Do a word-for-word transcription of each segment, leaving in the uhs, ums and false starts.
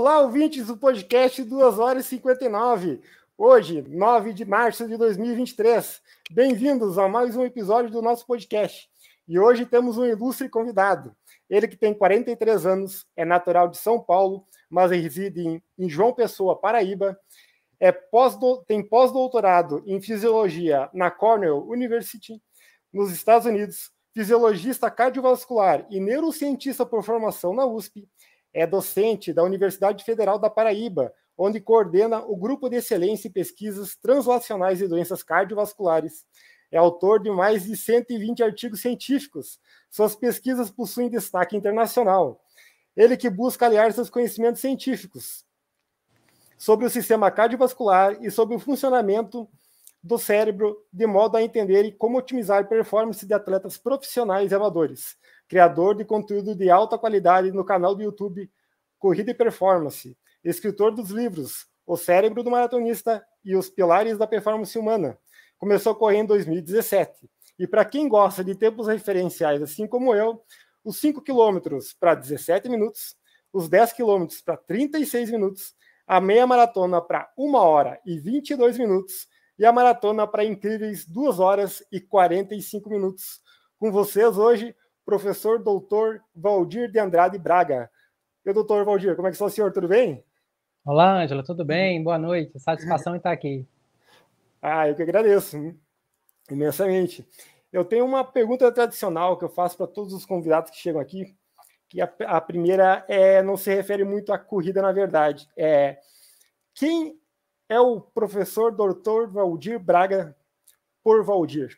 Olá, ouvintes do podcast duas horas e cinquenta e nove. Hoje, nove de março de dois mil e vinte e três. Bem-vindos a mais um episódio do nosso podcast. E hoje temos um ilustre convidado. Ele que tem quarenta e três anos, é natural de São Paulo, mas reside em, em João Pessoa, Paraíba. É pós tem pós-doutorado em fisiologia na Cornell University, nos Estados Unidos, fisiologista cardiovascular e neurocientista por formação na U S P, é docente da Universidade Federal da Paraíba, onde coordena o Grupo de Excelência em Pesquisas Translacionais de Doenças Cardiovasculares. É autor de mais de cento e vinte artigos científicos. Suas pesquisas possuem destaque internacional. Ele que busca aliar seus conhecimentos científicos sobre o sistema cardiovascular e sobre o funcionamento do cérebro, de modo a entender e como otimizar a performance de atletas profissionais e amadores. Criador de conteúdo de alta qualidade no canal do YouTube Corrida e Performance. Escritor dos livros O Cérebro do Maratonista e Os Pilares da Performance Humana. Começou a correr em dois mil e dezessete. E para quem gosta de tempos referenciais, assim como eu, os cinco quilômetros para dezessete minutos, os dez quilômetros para trinta e seis minutos, a meia maratona para uma hora e vinte e dois minutos e a maratona para incríveis duas horas e quarenta e cinco minutos. Com vocês hoje, professor doutor Valdir de Andrade Braga. E doutor Valdir, como é que está o senhor? Tudo bem? Olá, Ângela, tudo bem? Boa noite. Satisfação em estar aqui. Ah, eu que agradeço, hein? Imensamente. Eu tenho uma pergunta tradicional que eu faço para todos os convidados que chegam aqui, que a, a primeira é, não se refere muito à corrida, na verdade. É, quem é o professor doutor Valdir Braga por Valdir?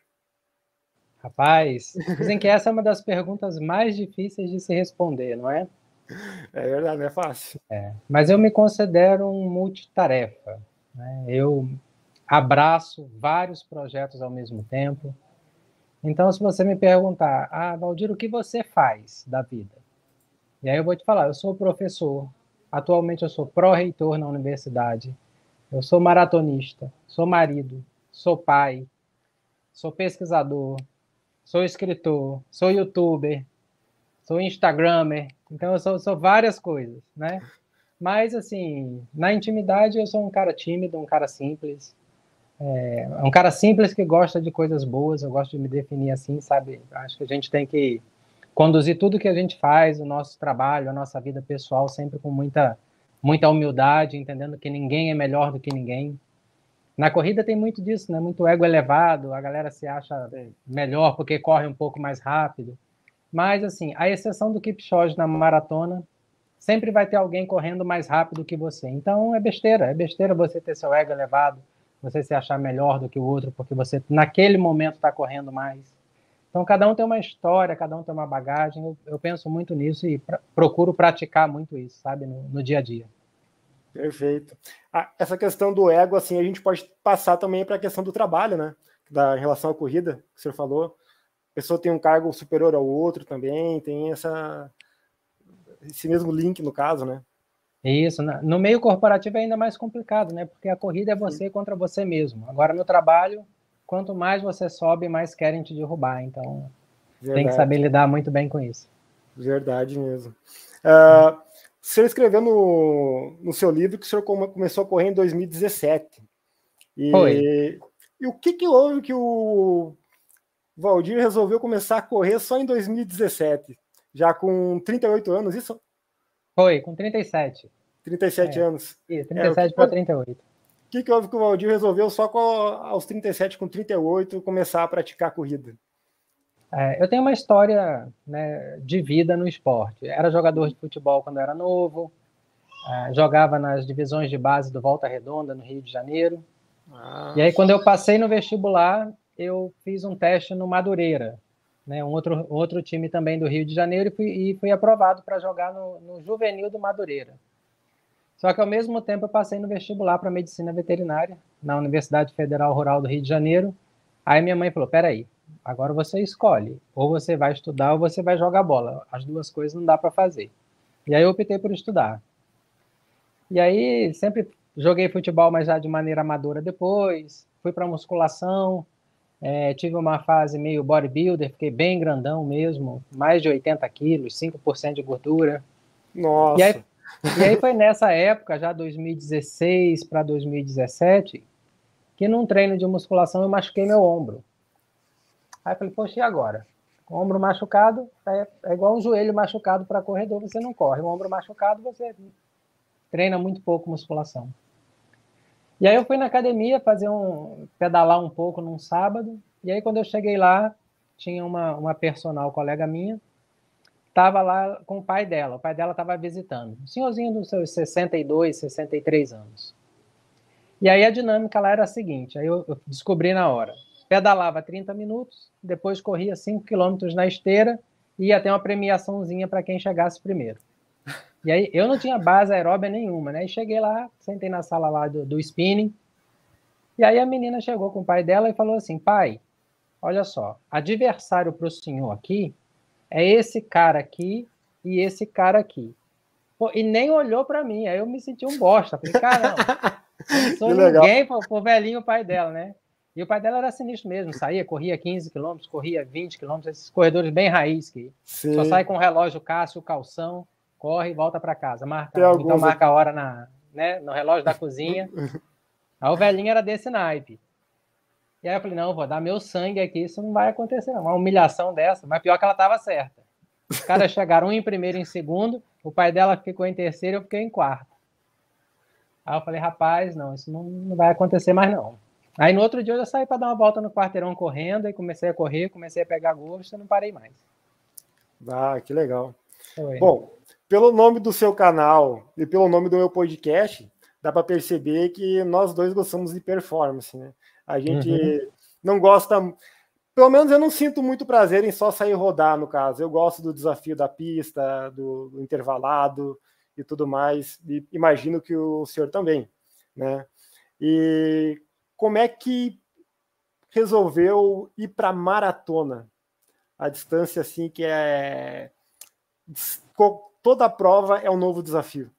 Rapaz, dizem que essa é uma das perguntas mais difíceis de se responder, não é? É verdade, não é fácil. É, mas eu me considero um multitarefa, né? Eu abraço vários projetos ao mesmo tempo. Então, se você me perguntar, ah, Valdir, o que você faz da vida? E aí eu vou te falar, eu sou professor, atualmente eu sou pró-reitor na universidade, eu sou maratonista, sou marido, sou pai, sou pesquisador, sou escritor, sou youtuber, sou instagramer, então eu sou, sou várias coisas, né? Mas, assim, na intimidade eu sou um cara tímido, um cara simples, é, um cara simples que gosta de coisas boas, eu gosto de me definir assim, sabe? Acho que a gente tem que conduzir tudo que a gente faz, o nosso trabalho, a nossa vida pessoal, sempre com muita, muita humildade, entendendo que ninguém é melhor do que ninguém. Na corrida tem muito disso, né? Muito ego elevado, a galera se acha melhor porque corre um pouco mais rápido. Mas, assim, a exceção do Kipchoge na maratona, sempre vai ter alguém correndo mais rápido que você. Então, é besteira. É besteira você ter seu ego elevado, você se achar melhor do que o outro, porque você, naquele momento, está correndo mais. Então, cada um tem uma história, cada um tem uma bagagem. Eu, eu penso muito nisso e pra, procuro praticar muito isso, sabe, no, no dia a dia. Perfeito. Ah, essa questão do ego, assim, a gente pode passar também para a questão do trabalho, né? Da, em relação à corrida, que o senhor falou. A pessoa tem um cargo superior ao outro também, tem essa, esse mesmo link, no caso, né? Isso. No meio corporativo é ainda mais complicado, né? Porque a corrida é você Sim. contra você mesmo. Agora, no trabalho, quanto mais você sobe, mais querem te derrubar. Então, Verdade. Tem que saber lidar muito bem com isso. Verdade mesmo. Uh, o senhor escreveu no, no seu livro que o senhor começou a correr em dois mil e dezessete. E, Foi. E o que, que houve que o Valdir resolveu começar a correr só em dois mil e dezessete? Já com trinta e oito anos, isso? Foi, com trinta e sete. trinta e sete é. anos. Isso, trinta e sete é, para trinta e oito. O que, que houve que o Valdir resolveu só com, aos trinta e sete, com trinta e oito, começar a praticar corrida? É, eu tenho uma história, né, de vida no esporte. Era jogador de futebol quando era novo, é, jogava nas divisões de base do Volta Redonda, no Rio de Janeiro. Ah. E aí, quando eu passei no vestibular, eu fiz um teste no Madureira, né, um outro, outro time também do Rio de Janeiro, e fui, e fui aprovado para jogar no, no Juvenil do Madureira. Só que, ao mesmo tempo, eu passei no vestibular para Medicina Veterinária, na Universidade Federal Rural do Rio de Janeiro. Aí minha mãe falou, peraí, agora você escolhe, ou você vai estudar ou você vai jogar bola. As duas coisas não dá para fazer. E aí eu optei por estudar. E aí sempre joguei futebol, mas já de maneira amadora depois. Fui para musculação, é, tive uma fase meio bodybuilder, fiquei bem grandão mesmo, mais de oitenta quilos, cinco por cento de gordura. Nossa! E aí, E aí foi nessa época, já dois mil e dezesseis para dois mil e dezessete, que num treino de musculação eu machuquei meu ombro. Aí eu falei, poxa, e agora? O ombro machucado é, é igual um joelho machucado para corredor, você não corre. O ombro machucado, você treina muito pouco musculação. E aí eu fui na academia fazer um, pedalar um pouco num sábado, e aí quando eu cheguei lá, tinha uma, uma personal colega minha, estava lá com o pai dela, o pai dela estava visitando, um senhorzinho dos seus sessenta e dois, sessenta e três anos. E aí a dinâmica lá era a seguinte, aí eu, eu descobri na hora, pedalava trinta minutos, depois corria cinco quilômetros na esteira, e ia ter uma premiaçãozinha para quem chegasse primeiro. E aí eu não tinha base aeróbia nenhuma, né? E cheguei lá, sentei na sala lá do, do spinning, e aí a menina chegou com o pai dela e falou assim, pai, olha só, adversário para o senhor aqui é esse cara aqui e esse cara aqui. Pô, e nem olhou para mim, aí eu me senti um bosta. Falei, caramba, eu não sou ninguém pro, pro velhinho pai dela, né? E o pai dela era sinistro mesmo, saía, corria quinze quilômetros, corria vinte quilômetros, esses corredores bem raiz, que Sim. só sai com o relógio Cássio, calção, corre e volta para casa. Marca, então marca a hora na, né, no relógio da cozinha. Aí o velhinho era desse naipe. E aí eu falei, não, vou dar meu sangue aqui, isso não vai acontecer, não. Uma humilhação dessa, mas pior que ela estava certa. Os caras chegaram um em primeiro e em segundo, o pai dela ficou em terceiro e eu fiquei em quarto. Aí eu falei, rapaz, não, isso não, não vai acontecer mais, não. Aí no outro dia eu já saí para dar uma volta no quarteirão correndo, e comecei a correr, comecei a pegar gosto e não parei mais. Ah, que legal. Foi. Bom, pelo nome do seu canal e pelo nome do meu podcast, dá para perceber que nós dois gostamos de performance, né? A gente uhum. não gosta... Pelo menos eu não sinto muito prazer em só sair rodar, no caso. Eu gosto do desafio da pista, do, do intervalado e tudo mais. E imagino que o senhor também, né? E como é que resolveu ir para maratona? A distância, assim, que é... Toda a prova é um novo desafio.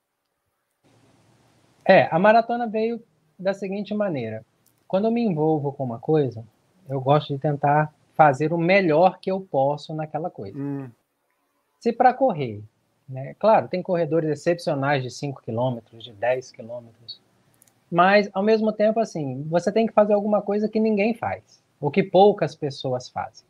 É, a maratona veio da seguinte maneira. Quando eu me envolvo com uma coisa, eu gosto de tentar fazer o melhor que eu posso naquela coisa. Hum. Se para correr, né? Claro, tem corredores excepcionais de cinco quilômetros, de dez quilômetros, mas, ao mesmo tempo, assim, você tem que fazer alguma coisa que ninguém faz, ou que poucas pessoas fazem.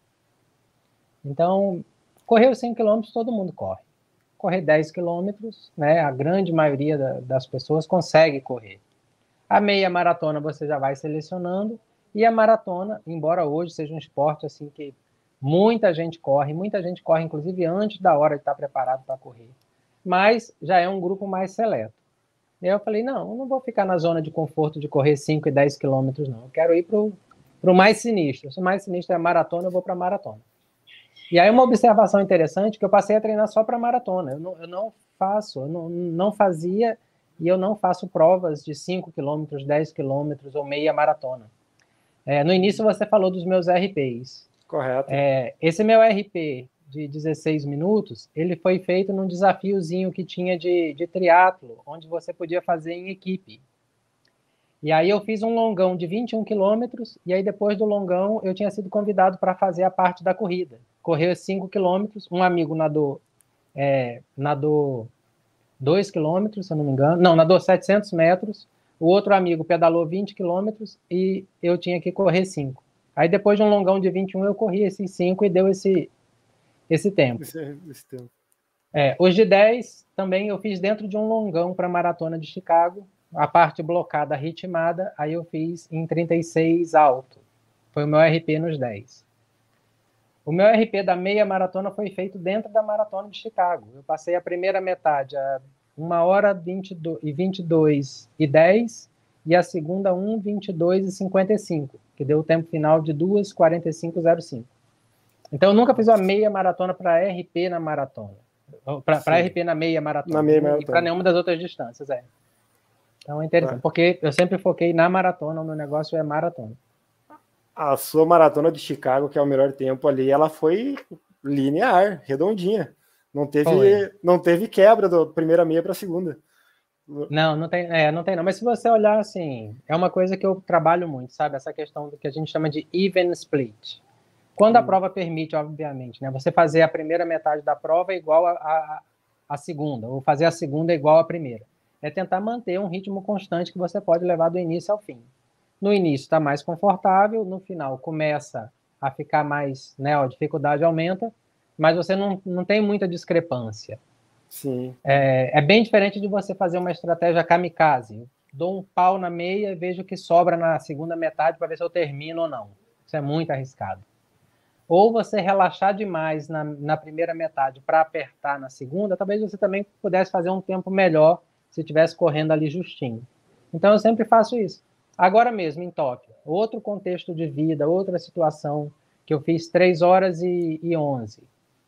Então, correr os cinco quilômetros, todo mundo corre. Correr dez quilômetros, né? A grande maioria da, das pessoas consegue correr. A meia maratona você já vai selecionando, e a maratona, embora hoje seja um esporte assim que muita gente corre, muita gente corre inclusive antes da hora de estar preparado para correr, mas já é um grupo mais seleto. E aí eu falei, não, eu não vou ficar na zona de conforto de correr cinco e dez quilômetros, não. Eu quero ir para o mais sinistro. Se o mais sinistro é a maratona, eu vou para a maratona. E aí uma observação interessante, que eu passei a treinar só para maratona. Eu não, eu não faço, eu não, não fazia... E eu não faço provas de cinco quilômetros, dez quilômetros ou meia maratona. É, no início você falou dos meus R Ps. Correto. É, esse meu R P de dezesseis minutos, ele foi feito num desafiozinho que tinha de, de triatlo, onde você podia fazer em equipe. E aí eu fiz um longão de vinte e um quilômetros, e aí depois do longão eu tinha sido convidado para fazer a parte da corrida. Correu cinco quilômetros, um amigo nadou... É, nadou dois quilômetros, se eu não me engano. Não, nadou setecentos metros. O outro amigo pedalou vinte quilômetros e eu tinha que correr cinco. Aí depois de um longão de vinte e um, eu corri esses cinco e deu esse, esse tempo. Esse, esse tempo. É, os de dez também eu fiz dentro de um longão para a Maratona de Chicago. A parte blocada, ritmada, aí eu fiz em trinta e seis alto. Foi o meu R P nos dez. O meu R P da meia maratona foi feito dentro da maratona de Chicago. Eu passei a primeira metade a uma hora vinte e vinte e dois e dez e a segunda um, vinte e dois e cinquenta e cinco, que deu o tempo final de duas, quarenta e cinco, zero cinco. Então eu nunca fiz uma meia maratona para R P na maratona. Para R P na meia maratona. Na meia maratona. E para nenhuma das outras distâncias, é. Então é interessante, é. Porque eu sempre foquei na maratona, o meu negócio é maratona. A sua maratona de Chicago, que é o melhor tempo ali, ela foi linear, redondinha. Não teve, não teve quebra da primeira meia para a segunda. Não, não tem, é, não tem não. Mas se você olhar assim, é uma coisa que eu trabalho muito, sabe? Essa questão do que a gente chama de even split. Quando hum. a prova permite, obviamente, né? Você fazer a primeira metade da prova igual a, a, a segunda, ou fazer a segunda igual à primeira. É tentar manter um ritmo constante que você pode levar do início ao fim. No início está mais confortável, no final começa a ficar mais, né, a dificuldade aumenta, mas você não, não tem muita discrepância. Sim. É, é bem diferente de você fazer uma estratégia kamikaze. Dou um pau na meia e vejo o que sobra na segunda metade para ver se eu termino ou não. Isso é muito arriscado. Ou você relaxar demais na, na primeira metade para apertar na segunda, talvez você também pudesse fazer um tempo melhor se estivesse correndo ali justinho. Então, eu sempre faço isso. Agora mesmo, em Tóquio, outro contexto de vida, outra situação, que eu fiz três horas e onze.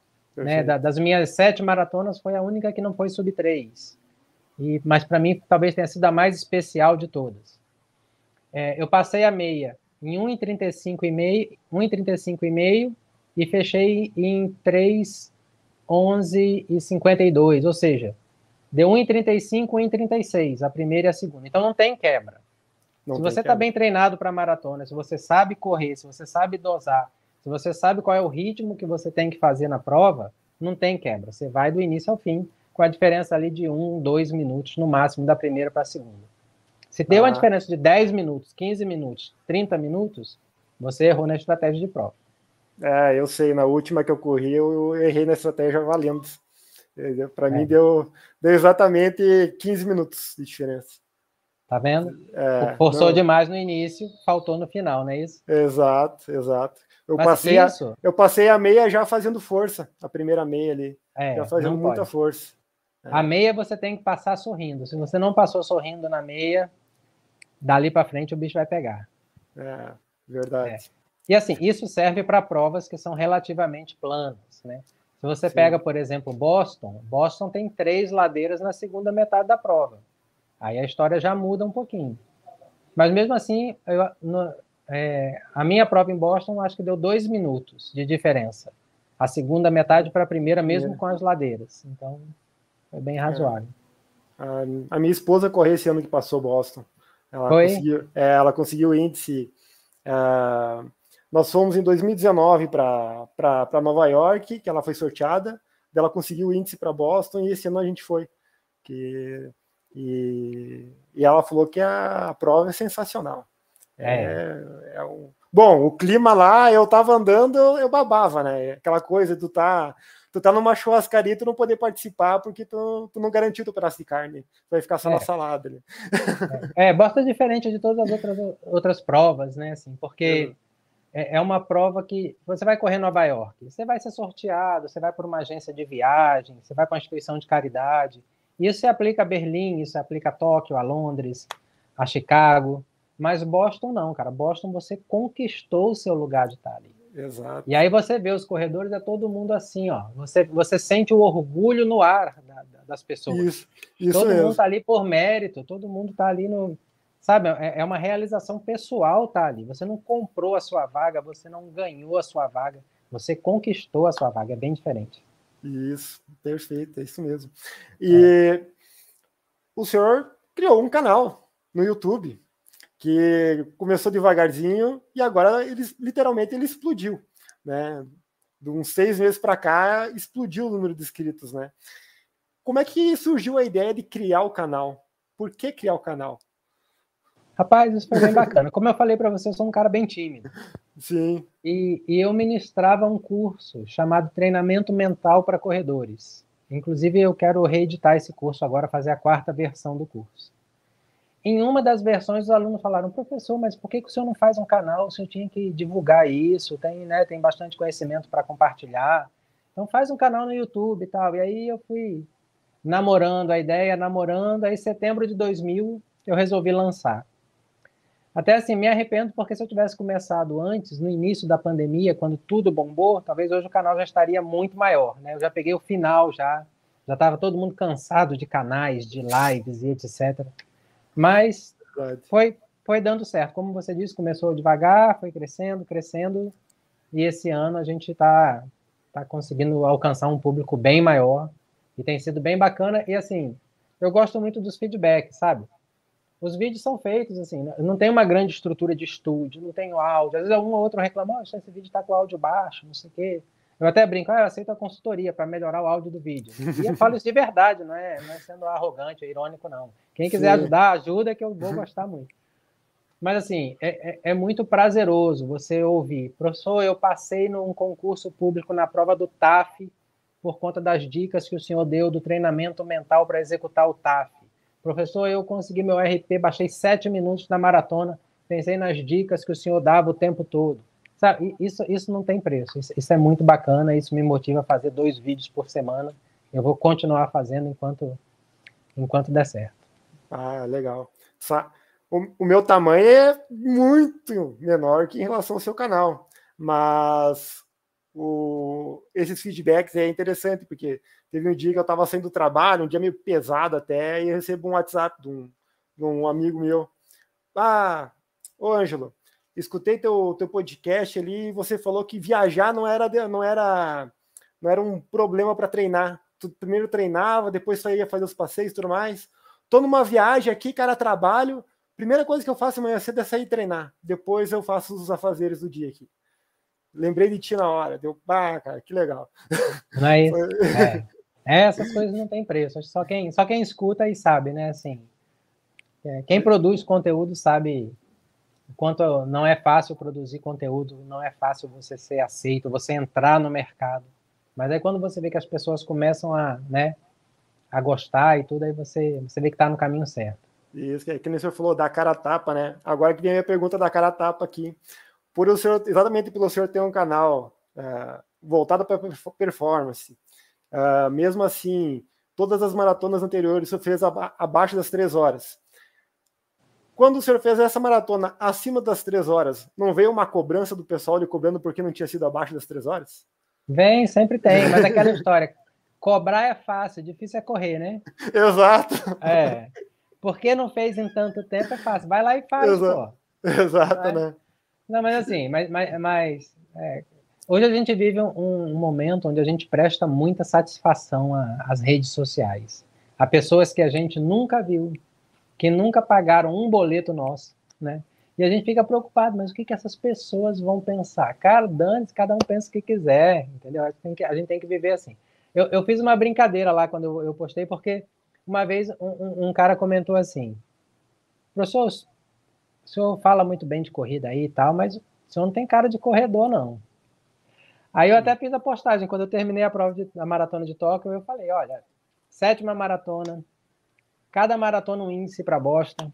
Né? Da, das minhas sete maratonas, foi a única que não foi sub três. E, mas, para mim, talvez tenha sido a mais especial de todas. É, eu passei a meia em um e trinta e cinco e meio, um e trinta e cinco e meio e fechei em três onze e cinquenta e dois, ou seja, deu um e trinta e cinco, um e trinta e seis, a primeira e a segunda. Então não tem quebra. Não se você está bem treinado para maratona, se você sabe correr, se você sabe dosar, se você sabe qual é o ritmo que você tem que fazer na prova, não tem quebra. Você vai do início ao fim, com a diferença ali de um, dois minutos no máximo da primeira para a segunda. Se deu ah. uma diferença de dez minutos, quinze minutos, trinta minutos, você errou na estratégia de prova. É, eu sei, na última que eu corri, eu errei na estratégia valendo. Para é. mim, deu, deu exatamente quinze minutos de diferença. Tá vendo? É, Forçou não. demais no início, faltou no final, não é isso? Exato, exato. Eu passei, isso... a, eu passei a meia já fazendo força, a primeira meia ali. É, já fazendo muita pode. força. É. A meia você tem que passar sorrindo. Se você não passou sorrindo na meia, dali para frente o bicho vai pegar. É, verdade. É. E assim, isso serve para provas que são relativamente planas, né? Se você Sim. pega, por exemplo, Boston, Boston tem três ladeiras na segunda metade da prova. Aí a história já muda um pouquinho. Mas mesmo assim, eu, no, é, a minha prova em Boston acho que deu dois minutos de diferença. A segunda metade para a primeira, mesmo é. com as ladeiras. Então, foi bem razoável. É. A, a minha esposa correu esse ano que passou Boston. Ela foi? conseguiu, é, ela conseguiu o índice. Uh, nós fomos em dois mil e dezenove para Nova York, que ela foi sorteada. Ela conseguiu o índice para Boston e esse ano a gente foi. Que E, e ela falou que a prova é sensacional. É. É, é um... Bom, o clima lá, eu tava andando, eu, eu babava, né? Aquela coisa, tu tá, tu tá numa churrascaria e tu não poder participar porque tu, tu não garantiu teu pedaço de carne. Tu vai ficar só é. na salada. Né? É, é, Boston é diferente de todas as outras, outras provas, né? Assim, porque é. é uma prova que você vai correr em Nova York, você vai ser sorteado, você vai por uma agência de viagem, você vai para uma instituição de caridade. Isso se aplica a Berlim, isso se aplica a Tóquio, a Londres, a Chicago. Mas Boston não, cara. Boston você conquistou o seu lugar de estar ali. Exato. E aí você vê os corredores, é todo mundo assim, ó. Você, você sente o orgulho no ar da, da, das pessoas. Isso, isso todo mesmo. mundo tá ali por mérito, todo mundo tá ali no... Sabe, é, é uma realização pessoal tá ali. Você não comprou a sua vaga, você não ganhou a sua vaga. Você conquistou a sua vaga. É bem diferente. Isso, perfeito, é isso mesmo. E é. o senhor criou um canal no YouTube que começou devagarzinho e agora ele literalmente ele explodiu, né? De uns seis meses para cá explodiu o número de inscritos, né? Como é que surgiu a ideia de criar o canal? Por que criar o canal? Rapaz, isso foi bem bacana. Como eu falei para você, eu sou um cara bem tímido. Sim. E, e eu ministrava um curso chamado Treinamento Mental para Corredores. Inclusive, eu quero reeditar esse curso agora, fazer a quarta versão do curso. Em uma das versões, os alunos falaram, professor, mas por que, que o senhor não faz um canal? O senhor tinha que divulgar isso, tem, né, tem bastante conhecimento para compartilhar. Então, faz um canal no YouTube e tal. E aí eu fui namorando a ideia, namorando. Aí, em setembro de dois mil, eu resolvi lançar. Até assim, me arrependo, porque se eu tivesse começado antes, no início da pandemia, quando tudo bombou, talvez hoje o canal já estaria muito maior, né? Eu já peguei o final, já já estava todo mundo cansado de canais, de lives e etcétera. Mas foi, foi dando certo. Como você disse, começou devagar, foi crescendo, crescendo, e esse ano a gente está tá conseguindo alcançar um público bem maior, e tem sido bem bacana, e assim, eu gosto muito dos feedbacks, sabe? Os vídeos são feitos, assim, não tem uma grande estrutura de estúdio, não tem áudio. Às vezes um ou outro reclama, oh, esse vídeo está com áudio baixo, não sei o quê. Eu até brinco, ah, eu aceito a consultoria para melhorar o áudio do vídeo. E eu falo isso de verdade, não é, não é sendo arrogante ou irônico, não. Quem quiser Sim. ajudar, ajuda, que eu vou gostar muito. Mas, assim, é, é, é muito prazeroso você ouvir. Professor, eu passei num concurso público na prova do T A F por conta das dicas que o senhor deu do treinamento mental para executar o T A F. Professor, eu consegui meu R P, baixei sete minutos na maratona, pensei nas dicas que o senhor dava o tempo todo. Sabe, isso, isso não tem preço. Isso, isso é muito bacana, isso me motiva a fazer dois vídeos por semana. Eu vou continuar fazendo enquanto, enquanto der certo. Ah, legal. O, o meu tamanho é muito menor que em relação ao seu canal, mas o, esses feedbacks é interessante, porque teve um dia que eu estava saindo do trabalho, um dia meio pesado até, e eu recebo um WhatsApp de um, de um amigo meu. Ah, ô Ângelo, escutei teu, teu podcast ali e você falou que viajar não era, não era, não era um problema para treinar. Tu primeiro treinava, depois saía fazer os passeios e tudo mais. Tô numa viagem aqui, cara, trabalho. Primeira coisa que eu faço amanhã cedo é sair treinar. Depois eu faço os afazeres do dia aqui. Lembrei de ti na hora. Deu, ah, cara, que legal. Não é isso? É. Essas coisas não tem preço. Só quem, só quem escuta e sabe, né? Assim, quem produz conteúdo sabe o quanto não é fácil produzir conteúdo, não é fácil você ser aceito, você entrar no mercado. Mas aí quando você vê que as pessoas começam a, né, a gostar e tudo, aí você, você vê que está no caminho certo. Isso, que nem o senhor falou, da cara a tapa, né? Agora que vem a minha pergunta da cara a tapa aqui. Por o senhor, exatamente pelo senhor ter um canal uh, voltado para performance, uh, mesmo assim, todas as maratonas anteriores o senhor fez aba abaixo das três horas. Quando o senhor fez essa maratona acima das três horas, não veio uma cobrança do pessoal lhe cobrando porque não tinha sido abaixo das três horas? Vem, sempre tem, mas aquela história, cobrar é fácil, difícil é correr, né? Exato. É, porque não fez em tanto tempo é fácil, vai lá e faz, Exato. pô. Exato, vai. Né? Não, mas assim, mas, mas, mas é, hoje a gente vive um, um momento onde a gente presta muita satisfação às redes sociais, a pessoas que a gente nunca viu, que nunca pagaram um boleto nosso, né? E a gente fica preocupado, mas o que, que essas pessoas vão pensar? Cara, dane-se, cada um pensa o que quiser, entendeu? A gente tem que, a gente tem que viver assim. Eu, eu fiz uma brincadeira lá quando eu, eu postei, porque uma vez um, um, um cara comentou assim, professor, o senhor fala muito bem de corrida aí e tal, mas o senhor não tem cara de corredor, não. Aí eu até fiz a postagem, quando eu terminei a prova de, a maratona de Tóquio, eu falei, olha, sétima maratona, cada maratona um índice para Boston.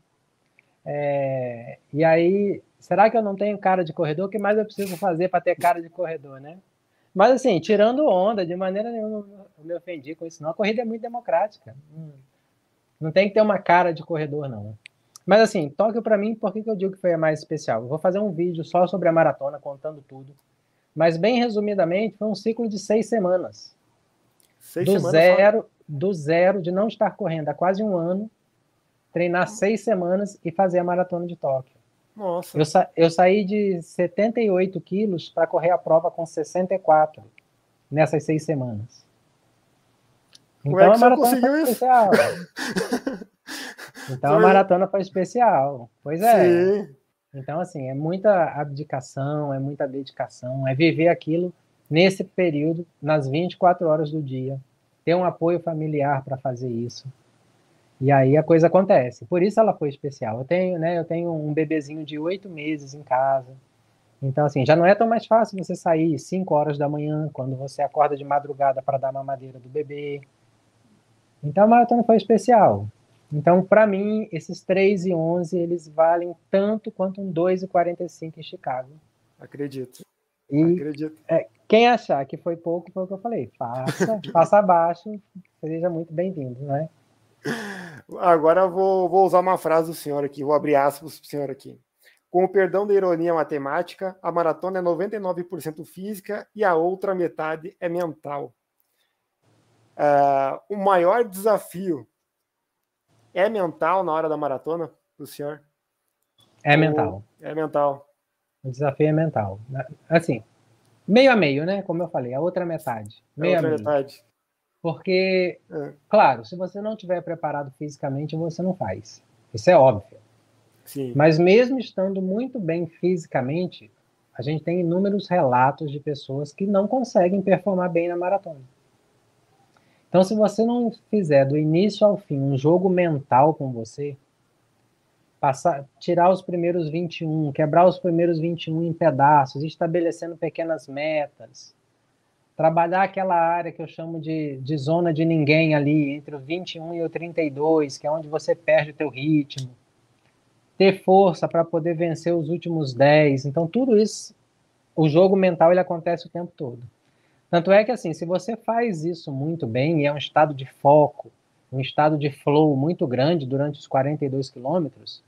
É, e aí, será que eu não tenho cara de corredor? O que mais eu preciso fazer para ter cara de corredor, né? Mas assim, tirando onda, de maneira nenhuma eu me ofendi com isso, não. A corrida é muito democrática. Não, não tem que ter uma cara de corredor, não. Mas assim, Tóquio para mim, por que, que eu digo que foi a mais especial? Eu vou fazer um vídeo só sobre a maratona, contando tudo. Mas bem resumidamente, foi um ciclo de seis semanas. Seis do semanas zero, só? Do zero, de não estar correndo há quase um ano, treinar seis semanas e fazer a maratona de Tóquio. Nossa. Eu, sa eu saí de setenta e oito quilos para correr a prova com sessenta e quatro nessas seis semanas. Como então é que a maratona conseguiu foi isso? Especial. Então a maratona foi especial. Pois é. Sim. Então, assim, é muita abdicação, é muita dedicação, é viver aquilo nesse período, nas vinte e quatro horas do dia, ter um apoio familiar para fazer isso. E aí a coisa acontece. Por isso ela foi especial. Eu tenho, né, eu tenho um bebezinho de oito meses em casa. Então, assim, já não é tão mais fácil você sair cinco horas da manhã, quando você acorda de madrugada para dar mamadeira do bebê. Então a maratona foi especial. Então, para mim, esses três e onze, eles valem tanto quanto um dois e quarenta e cinco em Chicago. Acredito. E Acredito. É, quem achar que foi pouco, foi o que eu falei. Faça, faça abaixo, seja muito bem-vindo, né? Agora eu vou, vou usar uma frase do senhor aqui, vou abrir aspas para o senhor aqui. Com o perdão da ironia matemática, a maratona é noventa e nove por cento física e a outra metade é mental. Uh, o maior desafio é mental na hora da maratona para o senhor? É Ou mental. É mental. O desafio é mental. Assim, meio a meio, né? Como eu falei, a outra metade. Meio a outra a meio. metade. Porque, é. claro, se você não estiver preparado fisicamente, você não faz. Isso é óbvio. Sim. Mas mesmo estando muito bem fisicamente, a gente tem inúmeros relatos de pessoas que não conseguem performar bem na maratona. Então, se você não fizer do início ao fim um jogo mental com você, passar, tirar os primeiros vinte e um, quebrar os primeiros vinte e um em pedaços, estabelecendo pequenas metas, trabalhar aquela área que eu chamo de, de zona de ninguém ali, entre o vinte e um e o trinta e dois, que é onde você perde o teu ritmo, ter força para poder vencer os últimos dez. Então, tudo isso, o jogo mental, ele acontece o tempo todo. Tanto é que, assim, se você faz isso muito bem, e é um estado de foco, um estado de flow muito grande durante os quarenta e dois quilômetros,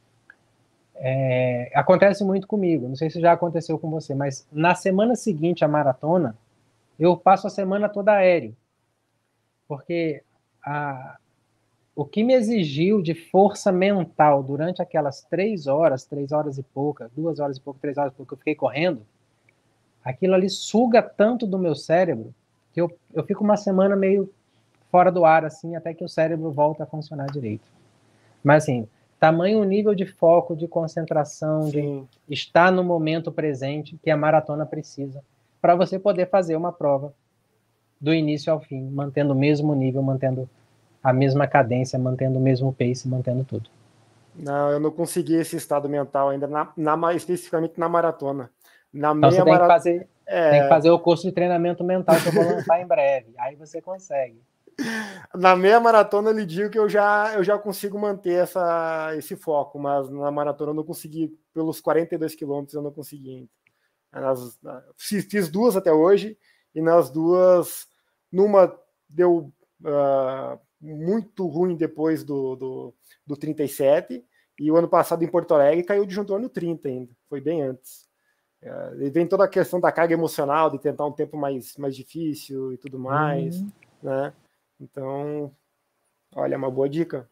é, acontece muito comigo, não sei se já aconteceu com você, mas na semana seguinte à maratona, eu passo a semana toda aéreo, porque a, o que me exigiu de força mental durante aquelas três horas, três horas e pouca, duas horas e pouco, três horas e pouco, eu fiquei correndo, aquilo ali suga tanto do meu cérebro que eu, eu fico uma semana meio fora do ar, assim, até que o cérebro volta a funcionar direito. Mas, assim, tamanho nível de foco, de concentração, Sim. de estar no momento presente que a maratona precisa para você poder fazer uma prova do início ao fim, mantendo o mesmo nível, mantendo a mesma cadência, mantendo o mesmo pace, mantendo tudo. Não, eu não consegui esse estado mental ainda, na, na, especificamente na maratona. Na então meia você tem, marat... que fazer, é... tem que fazer o curso de treinamento mental que eu vou lançar em breve, aí você consegue. Na meia maratona eu lhe digo que eu já, eu já consigo manter essa, esse foco, mas na maratona eu não consegui, pelos quarenta e dois quilômetros eu não consegui ainda. Nas, fiz, fiz duas até hoje, e nas duas, numa deu uh, muito ruim depois do, do, do trinta e sete, e o ano passado em Porto Alegre caiu o disjuntor no trinta ainda, foi bem antes. Uh, e vem toda a questão da carga emocional, de tentar um tempo mais, mais difícil e tudo mais, uhum. né? Então, olha, uma boa dica.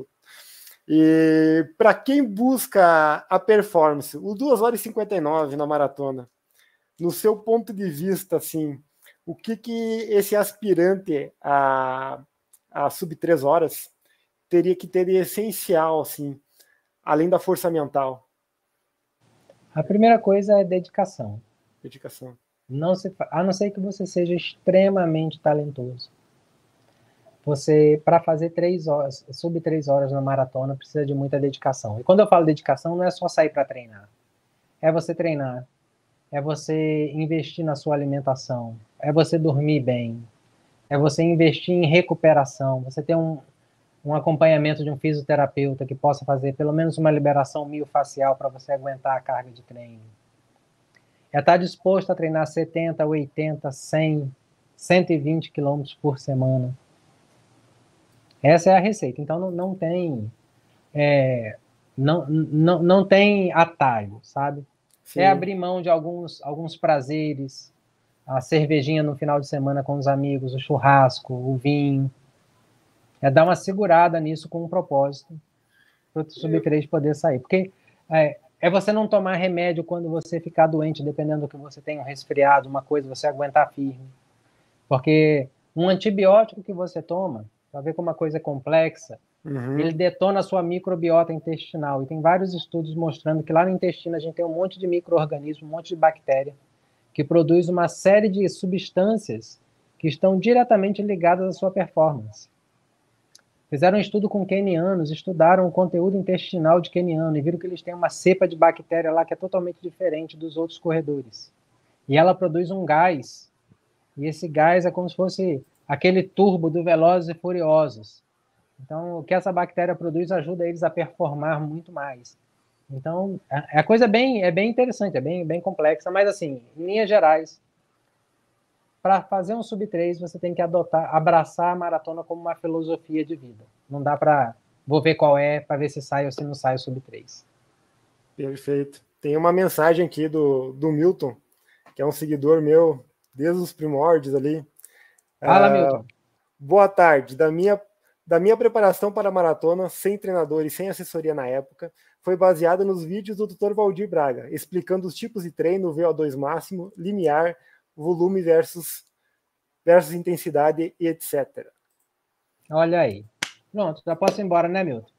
E para quem busca a performance, o duas horas e cinquenta e nove na maratona, no seu ponto de vista, assim, o que, que esse aspirante a, a sub três horas teria que ter de essencial, assim, além da força mental? A primeira coisa é dedicação. Dedicação. Não se, a não ser que você seja extremamente talentoso. Você, para fazer três horas, sub três horas na maratona, precisa de muita dedicação. E quando eu falo dedicação, não é só sair para treinar. É você treinar, é você investir na sua alimentação, é você dormir bem, é você investir em recuperação, você ter um, um acompanhamento de um fisioterapeuta que possa fazer pelo menos uma liberação miofascial para você aguentar a carga de treino. É estar disposto a treinar setenta, oitenta, cem, cento e vinte quilômetros por semana. Essa é a receita. Então, não, não tem é, não, não, não tem atalho, sabe? Sim. É abrir mão de alguns, alguns prazeres, a cervejinha no final de semana com os amigos, o churrasco, o vinho. É dar uma segurada nisso com um propósito para o sub três poder sair. Porque é, é você não tomar remédio quando você ficar doente, dependendo do que você tem, um resfriado, uma coisa, você aguentar firme. Porque um antibiótico que você toma, para ver como uma coisa é complexa, uhum. ele detona a sua microbiota intestinal. E tem vários estudos mostrando que lá no intestino a gente tem um monte de micro-organismo, um monte de bactéria, que produz uma série de substâncias que estão diretamente ligadas à sua performance. Fizeram um estudo com quenianos, estudaram o conteúdo intestinal de queniano e viram que eles têm uma cepa de bactéria lá que é totalmente diferente dos outros corredores. E ela produz um gás. E esse gás é como se fosse aquele turbo do Velozes e Furiosos. Então, o que essa bactéria produz ajuda eles a performar muito mais. Então, a coisa é bem, é bem interessante, é bem, bem complexa, mas assim, em linhas gerais, para fazer um sub três, você tem que adotar, abraçar a maratona como uma filosofia de vida. Não dá para, vou ver qual é, para ver se sai ou se não sai o sub três. Perfeito. Tem uma mensagem aqui do, do Milton, que é um seguidor meu, desde os primórdios ali. Fala, uh, Milton. Boa tarde. Da minha, da minha preparação para a maratona, sem treinador e sem assessoria na época, foi baseada nos vídeos do doutor Valdir Braga, explicando os tipos de treino, V O dois máximo, limiar, volume versus, versus intensidade e etcétera. Olha aí. Pronto, já posso ir embora, né, Milton?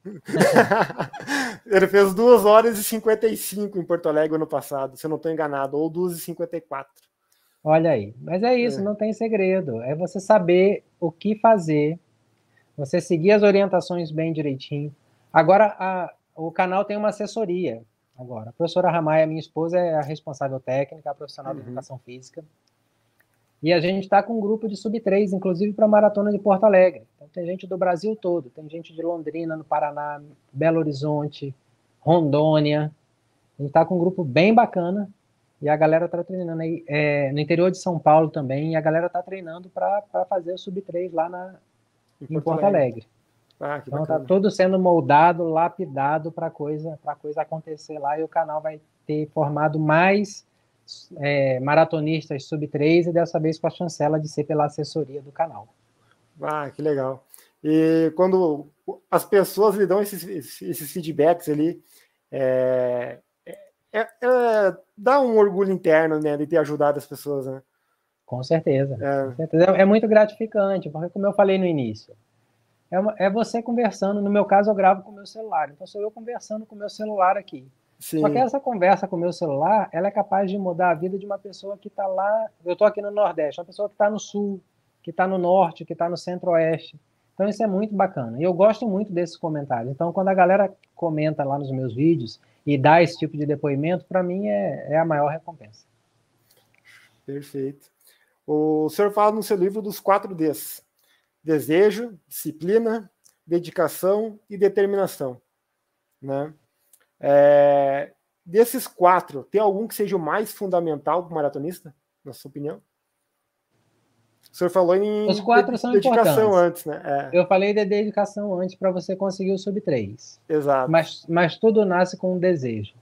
Ele fez duas horas e cinquenta e cinco em Porto Alegre ano passado, se eu não estou enganado, ou duas e cinquenta e quatro. Olha aí. Mas é isso, É. não tem segredo. É você saber o que fazer, você seguir as orientações bem direitinho. Agora, a, o canal tem uma assessoria. Agora, a professora Ramaia, minha esposa, é a responsável técnica, a profissional de Uhum. educação física. E a gente está com um grupo de sub três, inclusive para a Maratona de Porto Alegre. Então, tem gente do Brasil todo. Tem gente de Londrina, no Paraná, Belo Horizonte, Rondônia. A gente está com um grupo bem bacana. E a galera está treinando aí. É, no interior de São Paulo também. E a galera está treinando para fazer o sub três lá na, Em em Porto Porto Alegre. Alegre. Ah, que Então, está bacana. tudo sendo moldado, lapidado para a coisa, pra coisa acontecer lá. E o canal vai ter formado mais É, maratonistas sub três e dessa vez com a chancela de ser pela assessoria do canal. Ah, que legal. E quando as pessoas lhe dão esses, esses feedbacks ali, é, é, é, dá um orgulho interno, né, de ter ajudado as pessoas, né? Com certeza. É. Com certeza. É muito gratificante, porque como eu falei no início, é, uma, é você conversando, no meu caso eu gravo com o meu celular, então sou eu conversando com o meu celular aqui. Sim. Só que essa conversa com o meu celular, ela é capaz de mudar a vida de uma pessoa que está lá, eu estou aqui no Nordeste, uma pessoa que está no Sul, que está no Norte, que está no Centro-Oeste. Então isso é muito bacana. E eu gosto muito desses comentários. Então quando a galera comenta lá nos meus vídeos e dá esse tipo de depoimento, para mim é, é a maior recompensa. Perfeito. O senhor fala no seu livro dos quatro Ds: desejo, disciplina, dedicação e determinação, né? É, desses quatro, tem algum que seja o mais fundamental para o maratonista, na sua opinião? O senhor falou em Os quatro são dedicação importantes. antes, né? É. Eu falei de dedicação antes para você conseguir o sub três. Exato. Mas, mas tudo nasce com um desejo.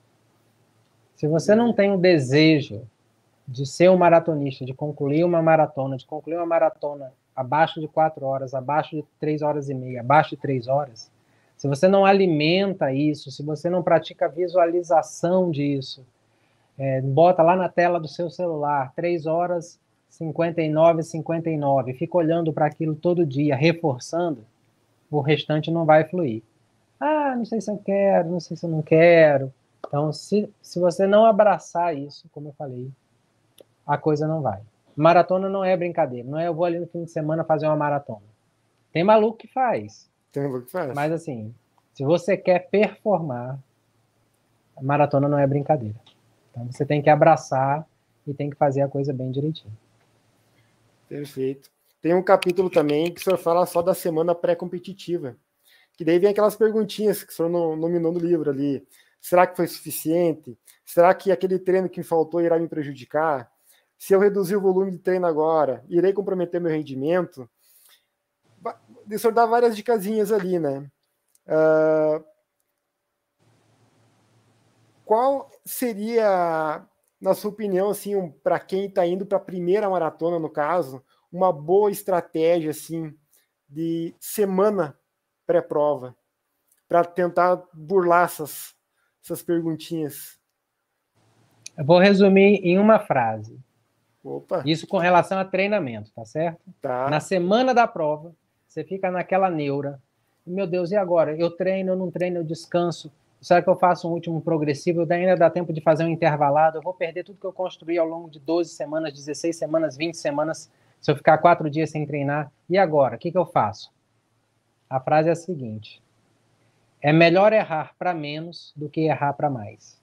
Se você não tem um desejo de ser um maratonista, de concluir uma maratona, de concluir uma maratona abaixo de quatro horas, abaixo de três horas e meia, abaixo de três horas, se você não alimenta isso, se você não pratica a visualização disso, é, bota lá na tela do seu celular, três horas, cinquenta e nove, cinquenta e nove, fica olhando para aquilo todo dia, reforçando, o restante não vai fluir. Ah, não sei se eu quero, não sei se eu não quero. Então, se, se você não abraçar isso, como eu falei, a coisa não vai. Maratona não é brincadeira, não é eu vou ali no fim de semana fazer uma maratona. Tem maluco que faz. Tem maluco que faz. Mas assim, se você quer performar, a maratona não é brincadeira. Então você tem que abraçar e tem que fazer a coisa bem direitinho. Perfeito. Tem um capítulo também que o senhor fala só da semana pré-competitiva, que daí vem aquelas perguntinhas que o senhor nominou no livro ali. Será que foi suficiente? Será que aquele treino que me faltou irá me prejudicar? Se eu reduzir o volume de treino agora, irei comprometer meu rendimento? O senhor dá várias dicasinhas ali, né? Uh, qual seria, na sua opinião, assim, um, para quem está indo para a primeira maratona, no caso, uma boa estratégia assim de semana pré-prova para tentar burlar essas, essas perguntinhas? Eu vou resumir em uma frase. Opa. Isso com relação a treinamento, tá certo? Tá. Na semana da prova, você fica naquela neura. Meu Deus, e agora? Eu treino, eu não treino, eu descanso. Será que eu faço um último progressivo? Ainda dá tempo de fazer um intervalado? Eu vou perder tudo que eu construí ao longo de doze semanas, dezesseis semanas, vinte semanas, se eu ficar quatro dias sem treinar. E agora? O que, que eu faço? A frase é a seguinte: é melhor errar para menos do que errar para mais.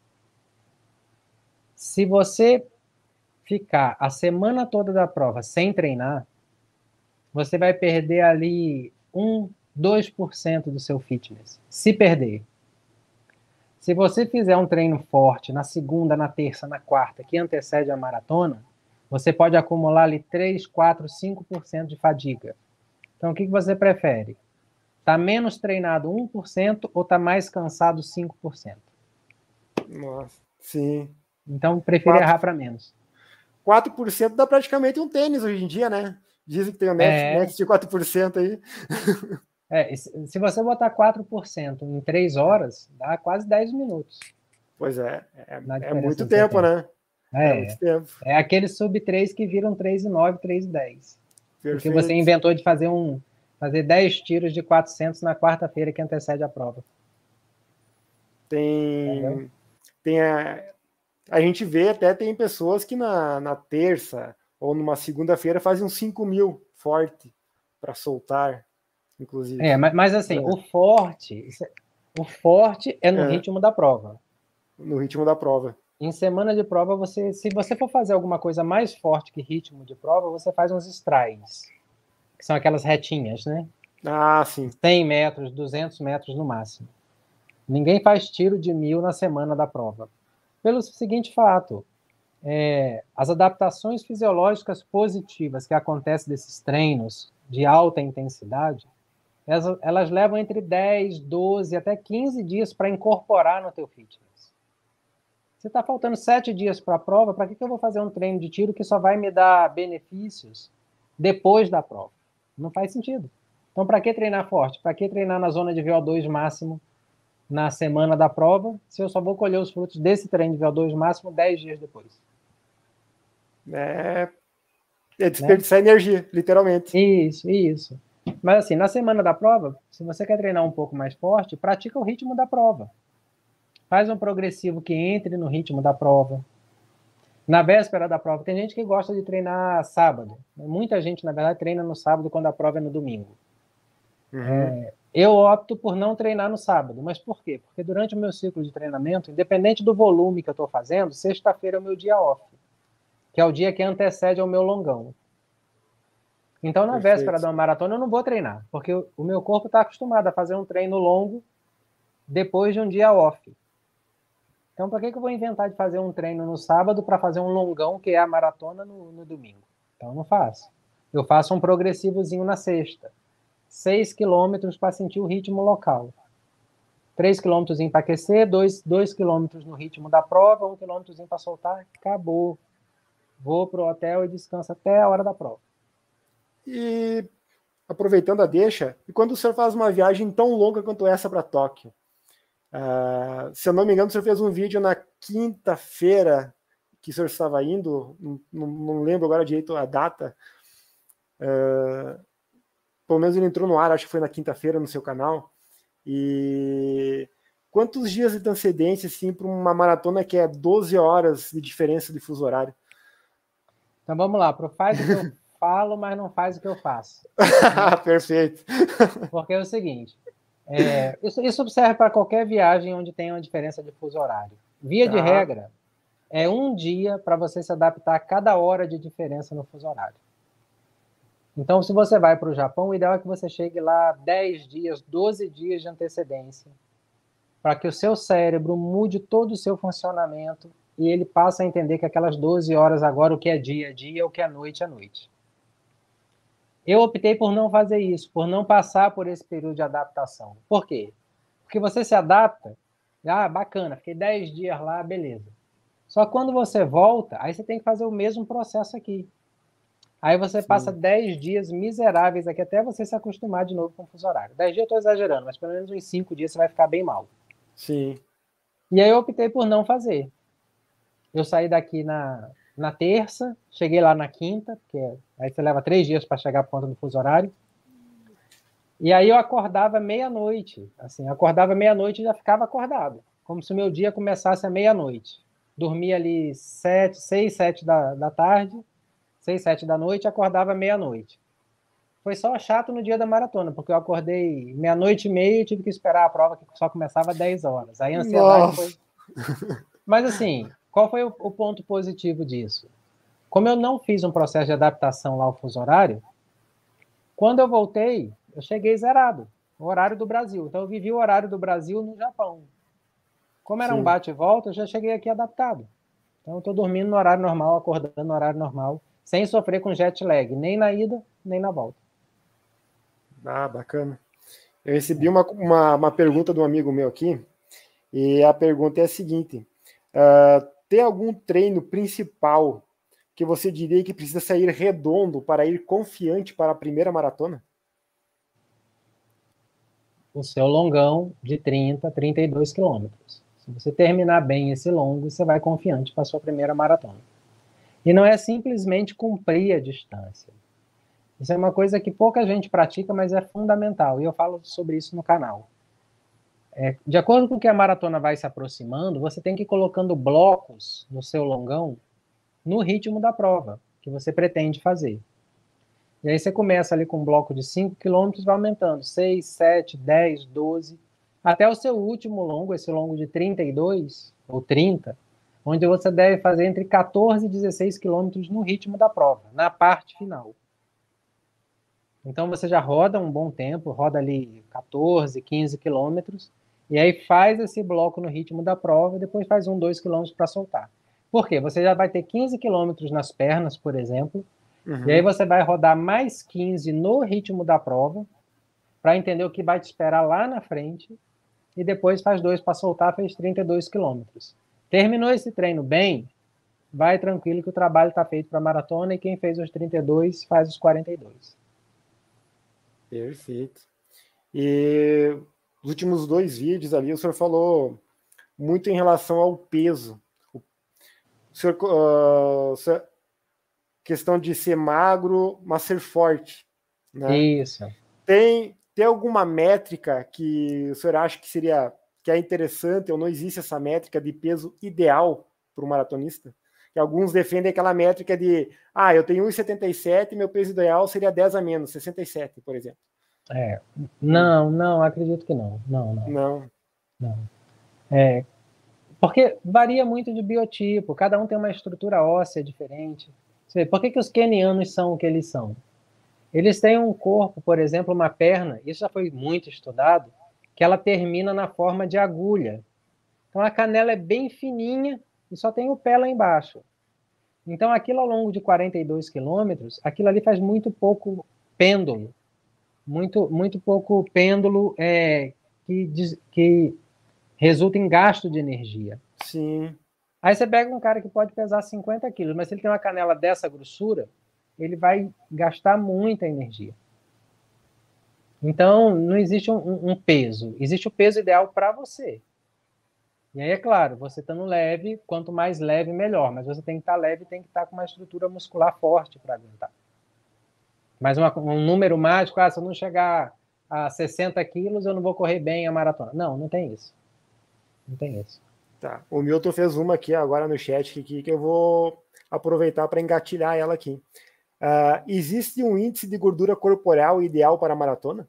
Se você ficar a semana toda da prova sem treinar, você vai perder ali um, dois por cento do seu fitness. Se perder. Se você fizer um treino forte na segunda, na terça, na quarta, que antecede a maratona, você pode acumular ali três, quatro, cinco por cento de fadiga. Então, o que você prefere? Tá menos treinado um por cento ou tá mais cansado cinco por cento? Nossa, sim. Então, prefiro errar para menos. quatro por cento dá praticamente um tênis hoje em dia, né? Dizem que tem o net, é. net de quatro por cento aí. É, se você botar quatro por cento em três horas, dá quase dez minutos. Pois é, é, é muito tempo, tempo, né? É, é muito tempo. É aquele sub três que viram três e nove, três e dez. Perfeito. Porque você inventou de fazer um, Fazer dez tiros de quatrocentos na quarta-feira que antecede a prova. Tem, tem a, a gente vê até tem pessoas que na, na terça ou numa segunda-feira fazem uns cinco mil forte para soltar, inclusive. É, mas, mas assim, é. o forte, o forte é no é, ritmo da prova. No ritmo da prova. Em semana de prova, você, se você for fazer alguma coisa mais forte que ritmo de prova, você faz uns strides, que são aquelas retinhas, né? Ah, sim. cem metros, duzentos metros no máximo. Ninguém faz tiro de mil na semana da prova. Pelo seguinte fato, é, as adaptações fisiológicas positivas que acontecem desses treinos de alta intensidade, elas, elas levam entre dez, doze, até quinze dias para incorporar no teu fitness. Se está faltando sete dias para a prova, para que, que eu vou fazer um treino de tiro que só vai me dar benefícios depois da prova? Não faz sentido. Então, para que treinar forte? Para que treinar na zona de V O dois máximo na semana da prova, se eu só vou colher os frutos desse treino de V O dois máximo dez dias depois? É, é desperdiçar né? energia, literalmente. Isso, isso. Mas assim, na semana da prova, se você quer treinar um pouco mais forte, pratica o ritmo da prova. Faz um progressivo que entre no ritmo da prova. Na véspera da prova, tem gente que gosta de treinar sábado. Muita gente, na verdade, treina no sábado quando a prova é no domingo. Uhum. É, eu opto por não treinar no sábado. Mas por quê? Porque durante o meu ciclo de treinamento, independente do volume que eu estou fazendo, sexta-feira é o meu dia off, que é o dia que antecede ao meu longão. Então, na Perfeito. véspera da maratona, eu não vou treinar, porque o meu corpo está acostumado a fazer um treino longo depois de um dia off. Então, para que, que eu vou inventar de fazer um treino no sábado para fazer um longão, que é a maratona, no, no domingo? Então, eu não faço. Eu faço um progressivozinho na sexta. seis quilômetros para sentir o ritmo local. três quilômetros para aquecer, dois quilômetros no ritmo da prova, um quilômetro para soltar, acabou. Vou para o hotel e descanso até a hora da prova. E, aproveitando a deixa, e quando o senhor faz uma viagem tão longa quanto essa para Tóquio, Uh, se eu não me engano, o senhor fez um vídeo na quinta-feira que o senhor estava indo, não, não, não lembro agora direito a data, uh, pelo menos ele entrou no ar, acho que foi na quinta-feira no seu canal, e quantos dias de antecedência assim, para uma maratona que é doze horas de diferença de fuso horário? Então vamos lá, faz o que eu falo, mas não faz o que eu faço. Perfeito. Porque é o seguinte, É, isso, isso serve para qualquer viagem onde tem uma diferença de fuso horário. Via tá. de regra, é um dia para você se adaptar a cada hora de diferença no fuso horário. Então, se você vai para o Japão, o ideal é que você chegue lá dez dias, doze dias de antecedência, para que o seu cérebro mude todo o seu funcionamento e ele passe a entender que aquelas doze horas agora, o que é dia é dia, o que é noite é noite. Eu optei por não fazer isso, por não passar por esse período de adaptação. Por quê? Porque você se adapta, ah, bacana, fiquei dez dias lá, beleza. Só que quando você volta, aí você tem que fazer o mesmo processo aqui. Aí você Sim. passa dez dias miseráveis aqui, até você se acostumar de novo com o fuso horário. dez dias eu estou exagerando, mas pelo menos uns cinco dias você vai ficar bem mal. Sim. E aí eu optei por não fazer. Eu saí daqui na... na terça, cheguei lá na quinta, porque aí você leva três dias para chegar por conta do fuso horário. E aí eu acordava meia-noite. Assim, acordava meia-noite e já ficava acordado. Como se o meu dia começasse à meia-noite. Dormia ali sete, seis, sete da, da tarde, seis, sete da noite, e acordava meia-noite. Foi só chato no dia da maratona, porque eu acordei meia-noite e meia e tive que esperar a prova, que só começava às dez horas. Aí a ansiedade Nossa. foi... Mas assim... Qual foi o, o ponto positivo disso? Como eu não fiz um processo de adaptação lá ao fuso horário, quando eu voltei, eu cheguei zerado, o horário do Brasil. Então eu vivi o horário do Brasil no Japão. Como era Sim. um bate e volta, eu já cheguei aqui adaptado. Então eu estou dormindo no horário normal, acordando no horário normal, sem sofrer com jet lag, nem na ida, nem na volta. Ah, bacana. Eu recebi uma, uma, uma pergunta de um amigo meu aqui, e a pergunta é a seguinte... Uh, tem algum treino principal que você diria que precisa sair redondo para ir confiante para a primeira maratona? O seu longão de trinta, trinta e dois quilômetros. Se você terminar bem esse longo, você vai confiante para a sua primeira maratona. E não é simplesmente cumprir a distância. Isso é uma coisa que pouca gente pratica, mas é fundamental, e eu falo sobre isso no canal. É, de acordo com que a maratona vai se aproximando, você tem que ir colocando blocos no seu longão no ritmo da prova que você pretende fazer. E aí você começa ali com um bloco de cinco quilômetros, vai aumentando, seis, sete, dez, doze, até o seu último longo, esse longo de trinta e dois ou trinta, onde você deve fazer entre quatorze e dezesseis quilômetros no ritmo da prova, na parte final. Então você já roda um bom tempo, roda ali quatorze, quinze quilômetros, e aí faz esse bloco no ritmo da prova, e depois faz um, dois quilômetros para soltar. Por quê? Você já vai ter quinze quilômetros nas pernas, por exemplo, uhum. E aí você vai rodar mais quinze no ritmo da prova, para entender o que vai te esperar lá na frente, e depois faz dois para soltar, fez trinta e dois quilômetros. Terminou esse treino bem, vai tranquilo que o trabalho está feito para a maratona, e quem fez os trinta e dois faz os quarenta e dois. Perfeito. E os últimos dois vídeos ali, o senhor falou muito em relação ao peso. O senhor, uh, o senhor questão de ser magro, mas ser forte, né? Isso. Tem, tem alguma métrica que o senhor acha que seria que é interessante, ou não existe essa métrica de peso ideal para um maratonista? Que alguns defendem aquela métrica de, ah, eu tenho um e setenta e sete, meu peso ideal seria dez a menos, sessenta e sete, por exemplo. É, não, não, acredito que não. Não, não. Não. não. É, porque varia muito de biotipo, cada um tem uma estrutura óssea diferente. Por que que os quenianos são o que eles são? Eles têm um corpo, por exemplo, uma perna, isso já foi muito estudado, que ela termina na forma de agulha. Então a canela é bem fininha e só tem o pé lá embaixo. Então aquilo ao longo de quarenta e dois quilômetros, aquilo ali faz muito pouco pêndulo. Muito, muito pouco pêndulo é, que, que resulta em gasto de energia. Sim. Aí você pega um cara que pode pesar cinquenta quilos, mas se ele tem uma canela dessa grossura, ele vai gastar muita energia. Então, não existe um, um peso. Existe o peso ideal para você. E aí, é claro, você estando leve, quanto mais leve, melhor. Mas você tem que estar leve e tem que estar com uma estrutura muscular forte para aguentar. Mas uma, um número mágico, ah, se eu não chegar a sessenta quilos, eu não vou correr bem a maratona. Não, não tem isso. Não tem isso. Tá. O Milton fez uma aqui agora no chat aqui, que eu vou aproveitar para engatilhar ela aqui. Uh, existe um índice de gordura corporal ideal para a maratona?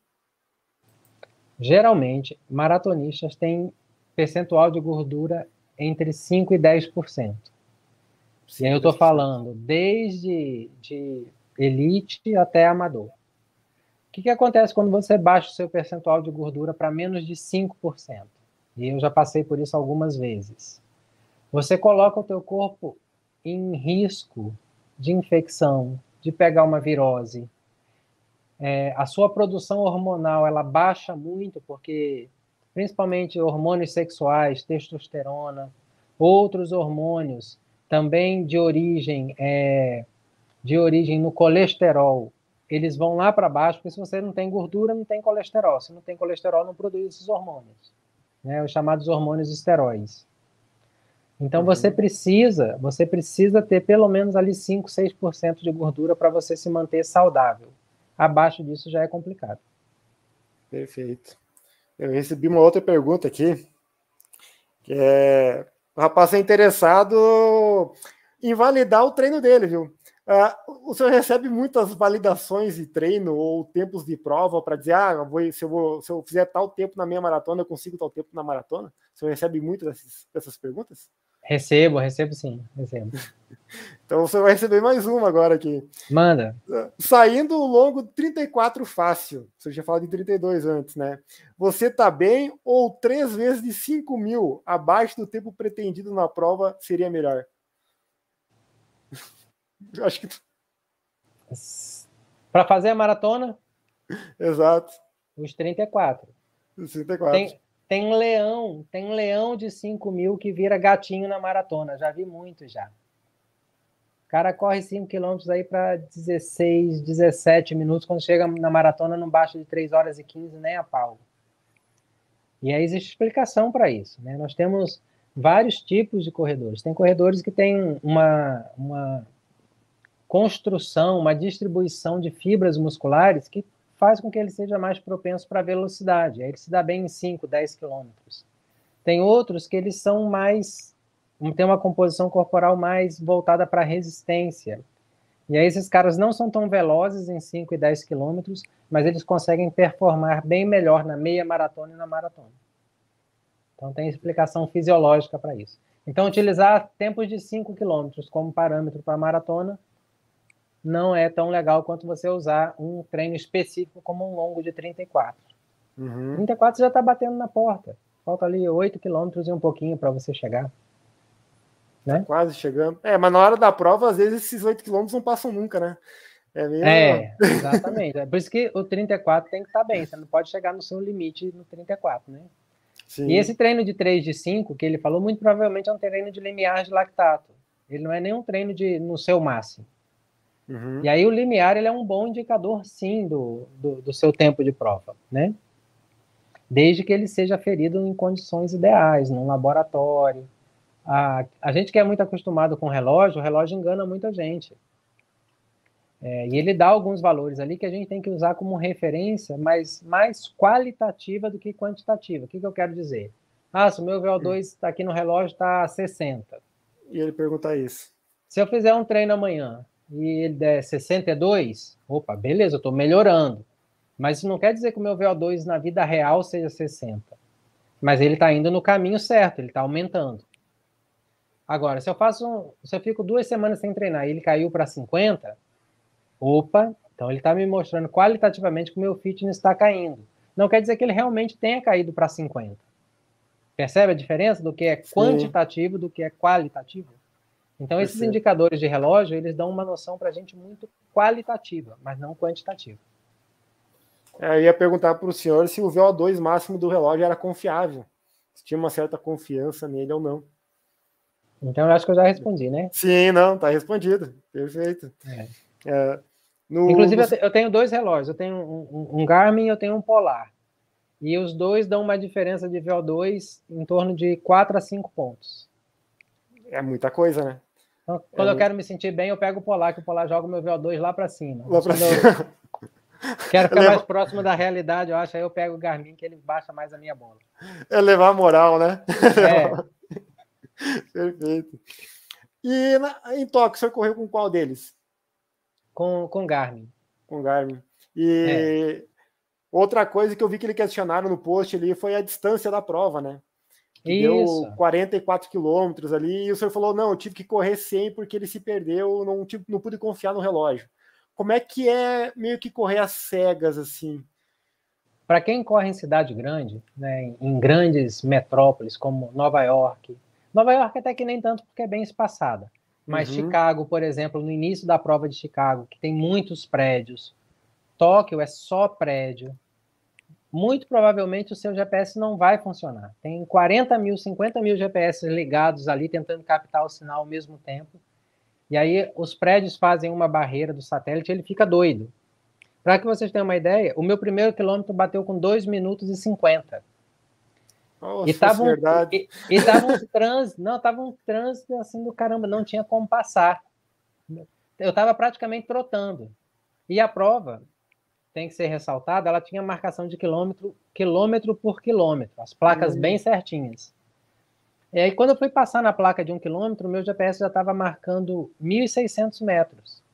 Geralmente, maratonistas têm percentual de gordura entre cinco e dez por cento. E aí eu estou falando desde de elite até amador. O que, que acontece quando você baixa o seu percentual de gordura para menos de cinco por cento? E eu já passei por isso algumas vezes. Você coloca o teu corpo em risco de infecção, de pegar uma virose. É, a sua produção hormonal ela baixa muito, porque principalmente hormônios sexuais, testosterona, outros hormônios, também de origem, é, de origem no colesterol, eles vão lá para baixo, porque se você não tem gordura, não tem colesterol. Se não tem colesterol, não produz esses hormônios, né, os chamados hormônios esteroides. Então, uhum. você precisa, você precisa ter pelo menos ali cinco, seis por cento de gordura para você se manter saudável. Abaixo disso já é complicado. Perfeito. Eu recebi uma outra pergunta aqui, que é, o rapaz é interessado em validar o treino dele, viu? Uh, o senhor recebe muitas validações de treino ou tempos de prova para dizer, ah, eu vou, se, eu vou, se eu fizer tal tempo na minha maratona, eu consigo tal tempo na maratona? O senhor recebe muitas dessas, dessas perguntas? Recebo, recebo sim, recebo. Então você vai receber mais uma agora aqui. Manda. Saindo o longo trinta e quatro fácil, você já falou de trinta e dois antes, né? Você tá bem ou três vezes de cinco mil abaixo do tempo pretendido na prova seria melhor? Acho que... Para fazer a maratona? Exato. Os trinta e quatro. Os trinta e quatro. Tem, tem um leão, tem um leão de cinco mil que vira gatinho na maratona. Já vi muito já. O cara corre cinco quilômetros aí para dezesseis, dezessete minutos. Quando chega na maratona, não baixa de três horas e quinze nem a pau. E aí existe explicação para isso, né? Nós temos vários tipos de corredores. Tem corredores que têm uma, uma construção, uma distribuição de fibras musculares que faz com que ele seja mais propenso para a velocidade. Aí ele se dá bem em cinco, dez quilômetros. Tem outros que eles são mais... tem uma composição corporal mais voltada para a resistência. E aí esses caras não são tão velozes em cinco e dez quilômetros, mas eles conseguem performar bem melhor na meia maratona e na maratona. Então tem explicação fisiológica para isso. Então utilizar tempos de cinco quilômetros como parâmetro para maratona não é tão legal quanto você usar um treino específico como um longo de trinta e quatro. Uhum. trinta e quatro já está batendo na porta. Falta ali oito quilômetros e um pouquinho para você chegar. Né? Tá quase chegando. É, mas na hora da prova, às vezes, esses oito quilômetros não passam nunca, né? É, meio... é, exatamente. É por isso que o trinta e quatro tem que estar bem. Você não pode chegar no seu limite no trinta e quatro, né? Sim. E esse treino de três de cinco, que ele falou, muito provavelmente é um treino de limiar de lactato. Ele não é nem um treino de, no seu máximo. Uhum. E aí o limiar ele é um bom indicador, sim, do, do, do seu tempo de prova, né? Desde que ele seja ferido em condições ideais, num laboratório. A, a gente que é muito acostumado com o relógio, o relógio engana muita gente. É, e ele dá alguns valores ali que a gente tem que usar como referência, mas mais qualitativa do que quantitativa. O que, que eu quero dizer? Ah, se o meu V O dois está aqui no relógio, está sessenta. E ele pergunta isso. Se eu fizer um treino amanhã e ele der sessenta e dois, opa, beleza, eu estou melhorando. Mas isso não quer dizer que o meu V O dois na vida real seja sessenta. Mas ele está indo no caminho certo, ele está aumentando. Agora, se eu faço um, se eu fico duas semanas sem treinar e ele caiu para cinquenta, opa, então ele está me mostrando qualitativamente que o meu fitness está caindo. Não quer dizer que ele realmente tenha caído para cinquenta. Percebe a diferença do que é quantitativo do que é qualitativo? Então, esses Percebo. indicadores de relógio, eles dão uma noção para a gente muito qualitativa, mas não quantitativa. É, eu ia perguntar para o senhor se o V O dois máximo do relógio era confiável. Se tinha uma certa confiança nele ou não. Então, eu acho que eu já respondi, né? Sim, não, tá respondido. Perfeito. É. É, no, Inclusive, no... eu tenho dois relógios. Eu tenho um, um Garmin e eu tenho um Polar. E os dois dão uma diferença de V O dois em torno de quatro a cinco pontos. É muita coisa, né? Então, quando é eu muito... quero me sentir bem, eu pego o Polar, que o Polar joga o meu V O dois lá para cima. Lá pra cima. Eu... Quero ficar mais próximo da realidade, eu acho. Aí eu pego o Garmin, que ele baixa mais a minha bola. É levar a moral, né? É. Perfeito. E na, em Tóquio, o senhor correu com qual deles? Com, com Garmin. Com Garmin. E é. Outra coisa que eu vi que ele questionaram no post ali foi a distância da prova, né? Que Isso. Deu quarenta e quatro quilômetros ali, e o senhor falou, não, eu tive que correr cem porque ele se perdeu, não, tive, não pude confiar no relógio. Como é que é meio que correr às cegas, assim? Para quem corre em cidade grande, né, em grandes metrópoles como Nova York, Nova York até que nem tanto porque é bem espaçada, mas uhum. Chicago, por exemplo, no início da prova de Chicago, que tem muitos prédios, Tóquio é só prédio, muito provavelmente o seu G P S não vai funcionar. Tem quarenta mil, cinquenta mil G P S ligados ali, tentando captar o sinal ao mesmo tempo. E aí os prédios fazem uma barreira do satélite e ele fica doido. Para que vocês tenham uma ideia, o meu primeiro quilômetro bateu com dois minutos e cinquenta. Nossa, e tava um, verdade. E, e tava um trânsito, não, tava um trânsito assim do caramba, não tinha como passar. Eu estava praticamente trotando. E a prova, tem que ser ressaltada, ela tinha marcação de quilômetro, quilômetro por quilômetro, as placas hum. bem certinhas. E aí, quando eu fui passar na placa de um quilômetro, o meu G P S já estava marcando mil e seiscentos metros.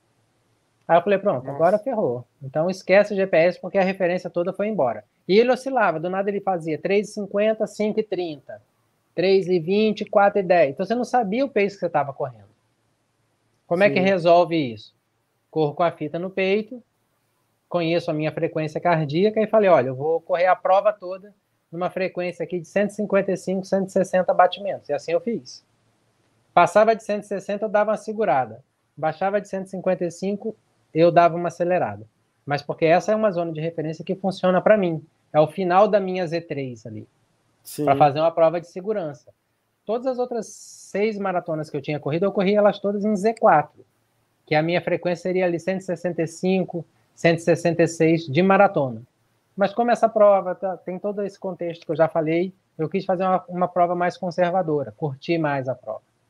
Aí eu falei, pronto, Nossa. agora ferrou. Então esquece o G P S, porque a referência toda foi embora. E ele oscilava, do nada ele fazia três e cinquenta, cinco e trinta, três e vinte, quatro e dez. Então você não sabia o pace que você estava correndo. Como Sim. é que resolve isso? Corro com a fita no peito, conheço a minha frequência cardíaca e falei, olha, eu vou correr a prova toda numa frequência aqui de cento e cinquenta e cinco, cento e sessenta batimentos. E assim eu fiz. Passava de cento e sessenta, eu dava uma segurada. Baixava de cento e cinquenta e cinco, eu dava uma acelerada. Mas porque essa é uma zona de referência que funciona para mim. É o final da minha Z três ali. Para fazer uma prova de segurança. Todas as outras seis maratonas que eu tinha corrido, eu corri elas todas em Z quatro. Que a minha frequência seria ali cento e sessenta e cinco, cento e sessenta e seis de maratona. Mas como essa prova tá, tem todo esse contexto que eu já falei, eu quis fazer uma, uma prova mais conservadora, curtir mais a prova.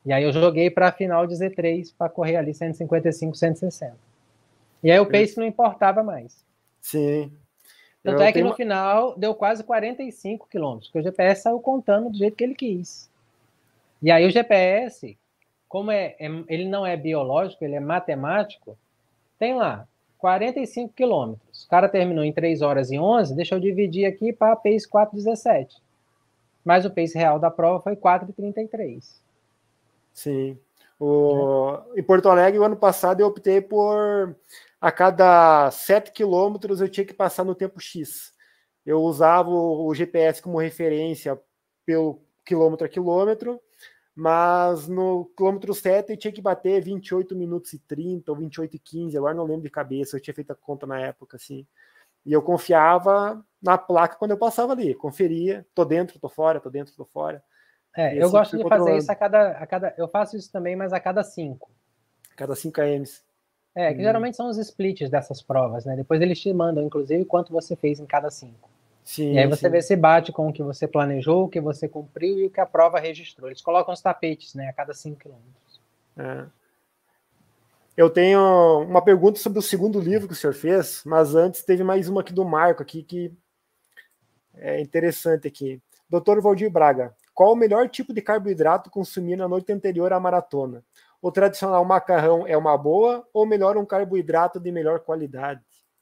E aí eu joguei para a final de Z três para correr ali cento e cinquenta e cinco, cento e sessenta. E aí o pace não importava mais. Sim. Tanto é que no uma... final deu quase quarenta e cinco quilômetros, porque o G P S saiu contando do jeito que ele quis. E aí o G P S, como é, é, ele não é biológico, ele é matemático, tem lá quarenta e cinco quilômetros. O cara terminou em três horas e onze, deixa eu dividir aqui para pace quatro e dezessete. Mas o pace real da prova foi quatro e trinta e três. Sim. O... É. Em Porto Alegre, o ano passado, eu optei por a cada sete quilômetros eu tinha que passar no tempo X. Eu usava o G P S como referência pelo quilômetro a quilômetro, mas no quilômetro sete eu tinha que bater vinte e oito minutos e trinta ou vinte e oito e quinze, agora não lembro de cabeça, eu tinha feito a conta na época, assim. E eu confiava na placa quando eu passava ali, conferia, tô dentro, tô fora, tô dentro, tô fora. É, eu assim gosto de fazer isso a cada, a cada... Eu faço isso também, mas a cada cinco. Cada cinco quilômetros. É, que hum. geralmente são os splits dessas provas, né? Depois eles te mandam, inclusive, quanto você fez em cada cinco. Sim, e aí você sim. vê se bate com o que você planejou, o que você cumpriu e o que a prova registrou. Eles colocam os tapetes, né, a cada cinco quilômetros. É. Eu tenho uma pergunta sobre o segundo livro que o senhor fez, mas antes teve mais uma aqui do Marco, aqui, que é interessante aqui. doutor Valdir Braga, qual o melhor tipo de carboidrato consumir na noite anterior à maratona? O tradicional macarrão é uma boa ou melhor um carboidrato de melhor qualidade?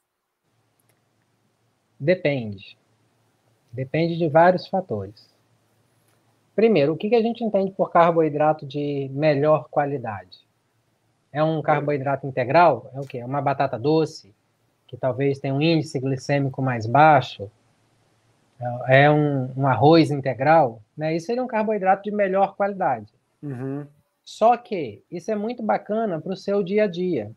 Depende. Depende de vários fatores. Primeiro, o que a gente entende por carboidrato de melhor qualidade? É um carboidrato integral? É o quê? É uma batata doce, que talvez tenha um índice glicêmico mais baixo? É um, um arroz integral? Né? Isso seria um carboidrato de melhor qualidade. Uhum. Só que isso é muito bacana para o seu dia a dia.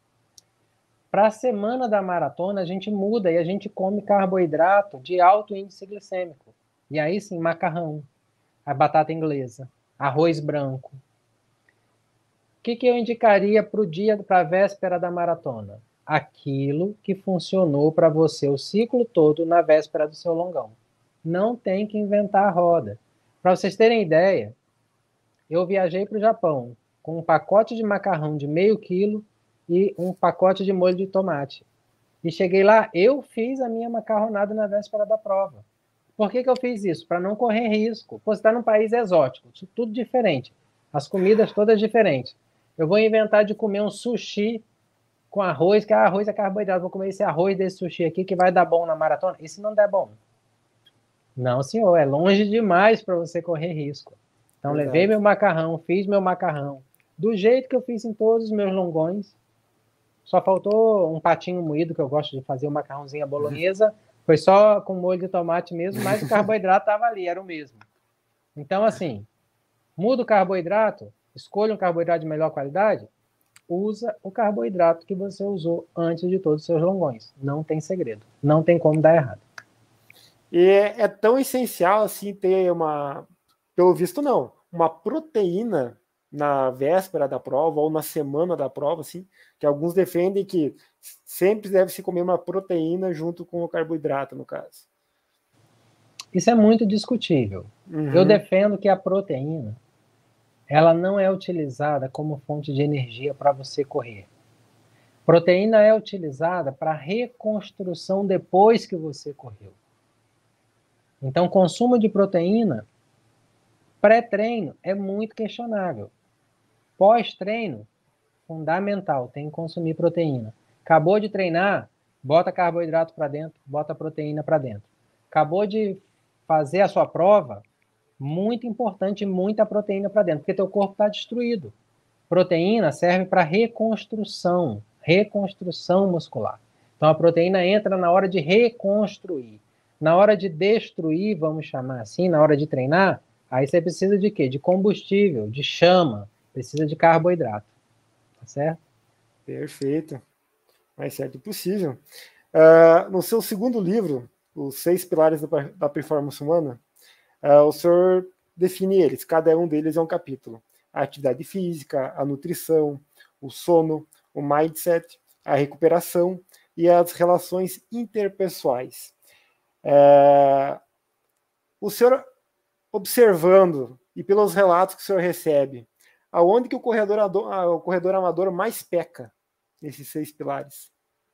Para a semana da maratona, a gente muda e a gente come carboidrato de alto índice glicêmico. E aí sim, macarrão, a batata inglesa, arroz branco. O que, que eu indicaria para o dia, para a véspera da maratona? Aquilo que funcionou para você o ciclo todo na véspera do seu longão. Não tem que inventar a roda. Para vocês terem ideia, eu viajei para o Japão com um pacote de macarrão de meio quilo e um pacote de molho de tomate. E cheguei lá, eu fiz a minha macarronada na véspera da prova. Por que, que eu fiz isso? Para não correr risco. Você está num país exótico, tudo diferente. As comidas todas diferentes. Eu vou inventar de comer um sushi com arroz, que arroz é carboidrato. Vou comer esse arroz desse sushi aqui que vai dar bom na maratona. E se não der bom? Não, senhor, é longe demais para você correr risco. Então, verdade, levei meu macarrão, fiz meu macarrão do jeito que eu fiz em todos os meus longões. Só faltou um patinho moído, que eu gosto de fazer, um macarrãozinho à bolonhesa. Foi só com molho de tomate mesmo, mas o carboidrato estava ali, era o mesmo. Então, assim, muda o carboidrato, escolha um carboidrato de melhor qualidade, usa o carboidrato que você usou antes de todos os seus longões. Não tem segredo. Não tem como dar errado. E é, é tão essencial assim ter uma, pelo visto não, uma proteína na véspera da prova ou na semana da prova, assim, que alguns defendem que sempre deve se comer uma proteína junto com o carboidrato, no caso. Isso é muito discutível. Uhum. Eu defendo que a proteína ela não é utilizada como fonte de energia para você correr. Proteína é utilizada para reconstrução depois que você correu. Então, o consumo de proteína pré-treino é muito questionável. Pós-treino, fundamental, tem que consumir proteína. Acabou de treinar, bota carboidrato para dentro, bota proteína para dentro. Acabou de fazer a sua prova, muito importante, muita proteína para dentro, porque teu corpo está destruído. Proteína serve para reconstrução, reconstrução muscular. Então, a proteína entra na hora de reconstruir. Na hora de destruir, vamos chamar assim, na hora de treinar, aí você precisa de quê? De combustível, de chama, precisa de carboidrato. Tá certo? Perfeito. Mais certo possível. Uh, no seu segundo livro, Os Seis Pilares da, da Performance Humana, uh, o senhor define eles, cada um deles é um capítulo. A atividade física, a nutrição, o sono, o mindset, a recuperação e as relações interpessoais. Uh, o senhor, observando, e pelos relatos que o senhor recebe, aonde que o corredor, o corredor amador mais peca nesses seis pilares?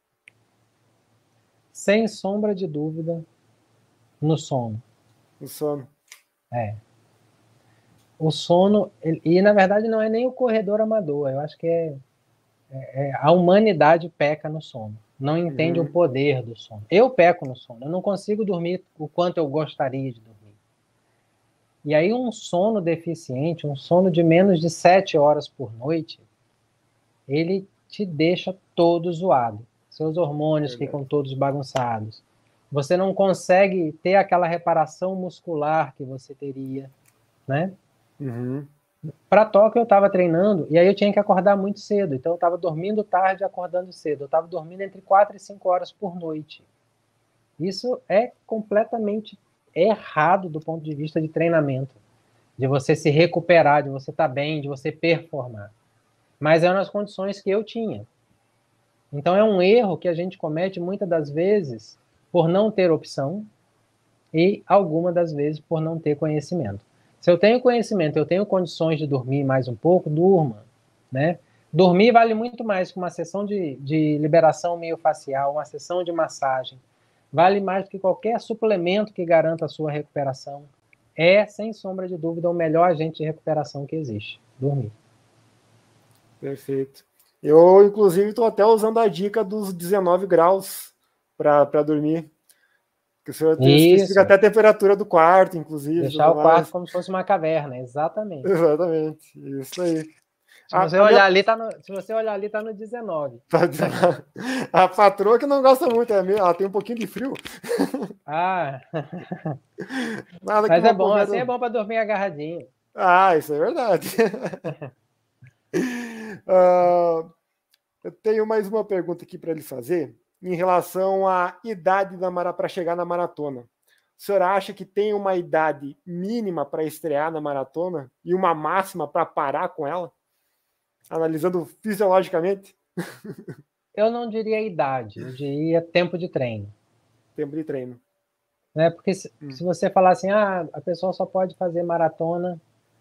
Sem sombra de dúvida, no sono. No sono. É. O sono, e na verdade não é nem o corredor amador, eu acho que é, é, é a humanidade peca no sono. Não entende uhum. o poder do sono. Eu peco no sono, eu não consigo dormir o quanto eu gostaria de dormir. E aí um sono deficiente, um sono de menos de sete horas por noite, ele te deixa todo zoado. Seus hormônios é ficam todos bagunçados. Você não consegue ter aquela reparação muscular que você teria, né? Uhum. Para Tóquio eu estava treinando e aí eu tinha que acordar muito cedo. Então eu estava dormindo tarde e acordando cedo. Eu estava dormindo entre quatro e cinco horas por noite. Isso é completamente errado do ponto de vista de treinamento. De você se recuperar, de você estar bem, de você performar. Mas eram as condições que eu tinha. Então é um erro que a gente comete muitas das vezes por não ter opção e algumas das vezes por não ter conhecimento. Se eu tenho conhecimento, eu tenho condições de dormir mais um pouco, durma, né? Dormir vale muito mais que uma sessão de, de liberação miofascial, uma sessão de massagem. Vale mais do que qualquer suplemento que garanta a sua recuperação. É, sem sombra de dúvida, o melhor agente de recuperação que existe. Dormir. Perfeito. Eu, inclusive, estou até usando a dica dos dezenove graus para dormir. Que o senhor especifica até a temperatura do quarto, inclusive. Deixar o quarto como se fosse uma caverna, exatamente. Exatamente, isso aí. Se você, a, olhar, a minha... ali, tá no, se você olhar ali, tá no dezenove. Tá dezenove. A patroa que não gosta muito, ela tem um pouquinho de frio. Ah, Nada mas é bom, conversa... assim é bom para dormir agarradinho. Ah, isso é verdade. uh, eu tenho mais uma pergunta aqui para ele fazer em relação à idade para chegar na maratona. O senhor acha que tem uma idade mínima para estrear na maratona e uma máxima para parar com ela? Analisando fisiologicamente? Eu não diria idade, eu diria tempo de treino. Tempo de treino. Né? Porque se, hum. se você falar assim, ah, a pessoa só pode fazer maratona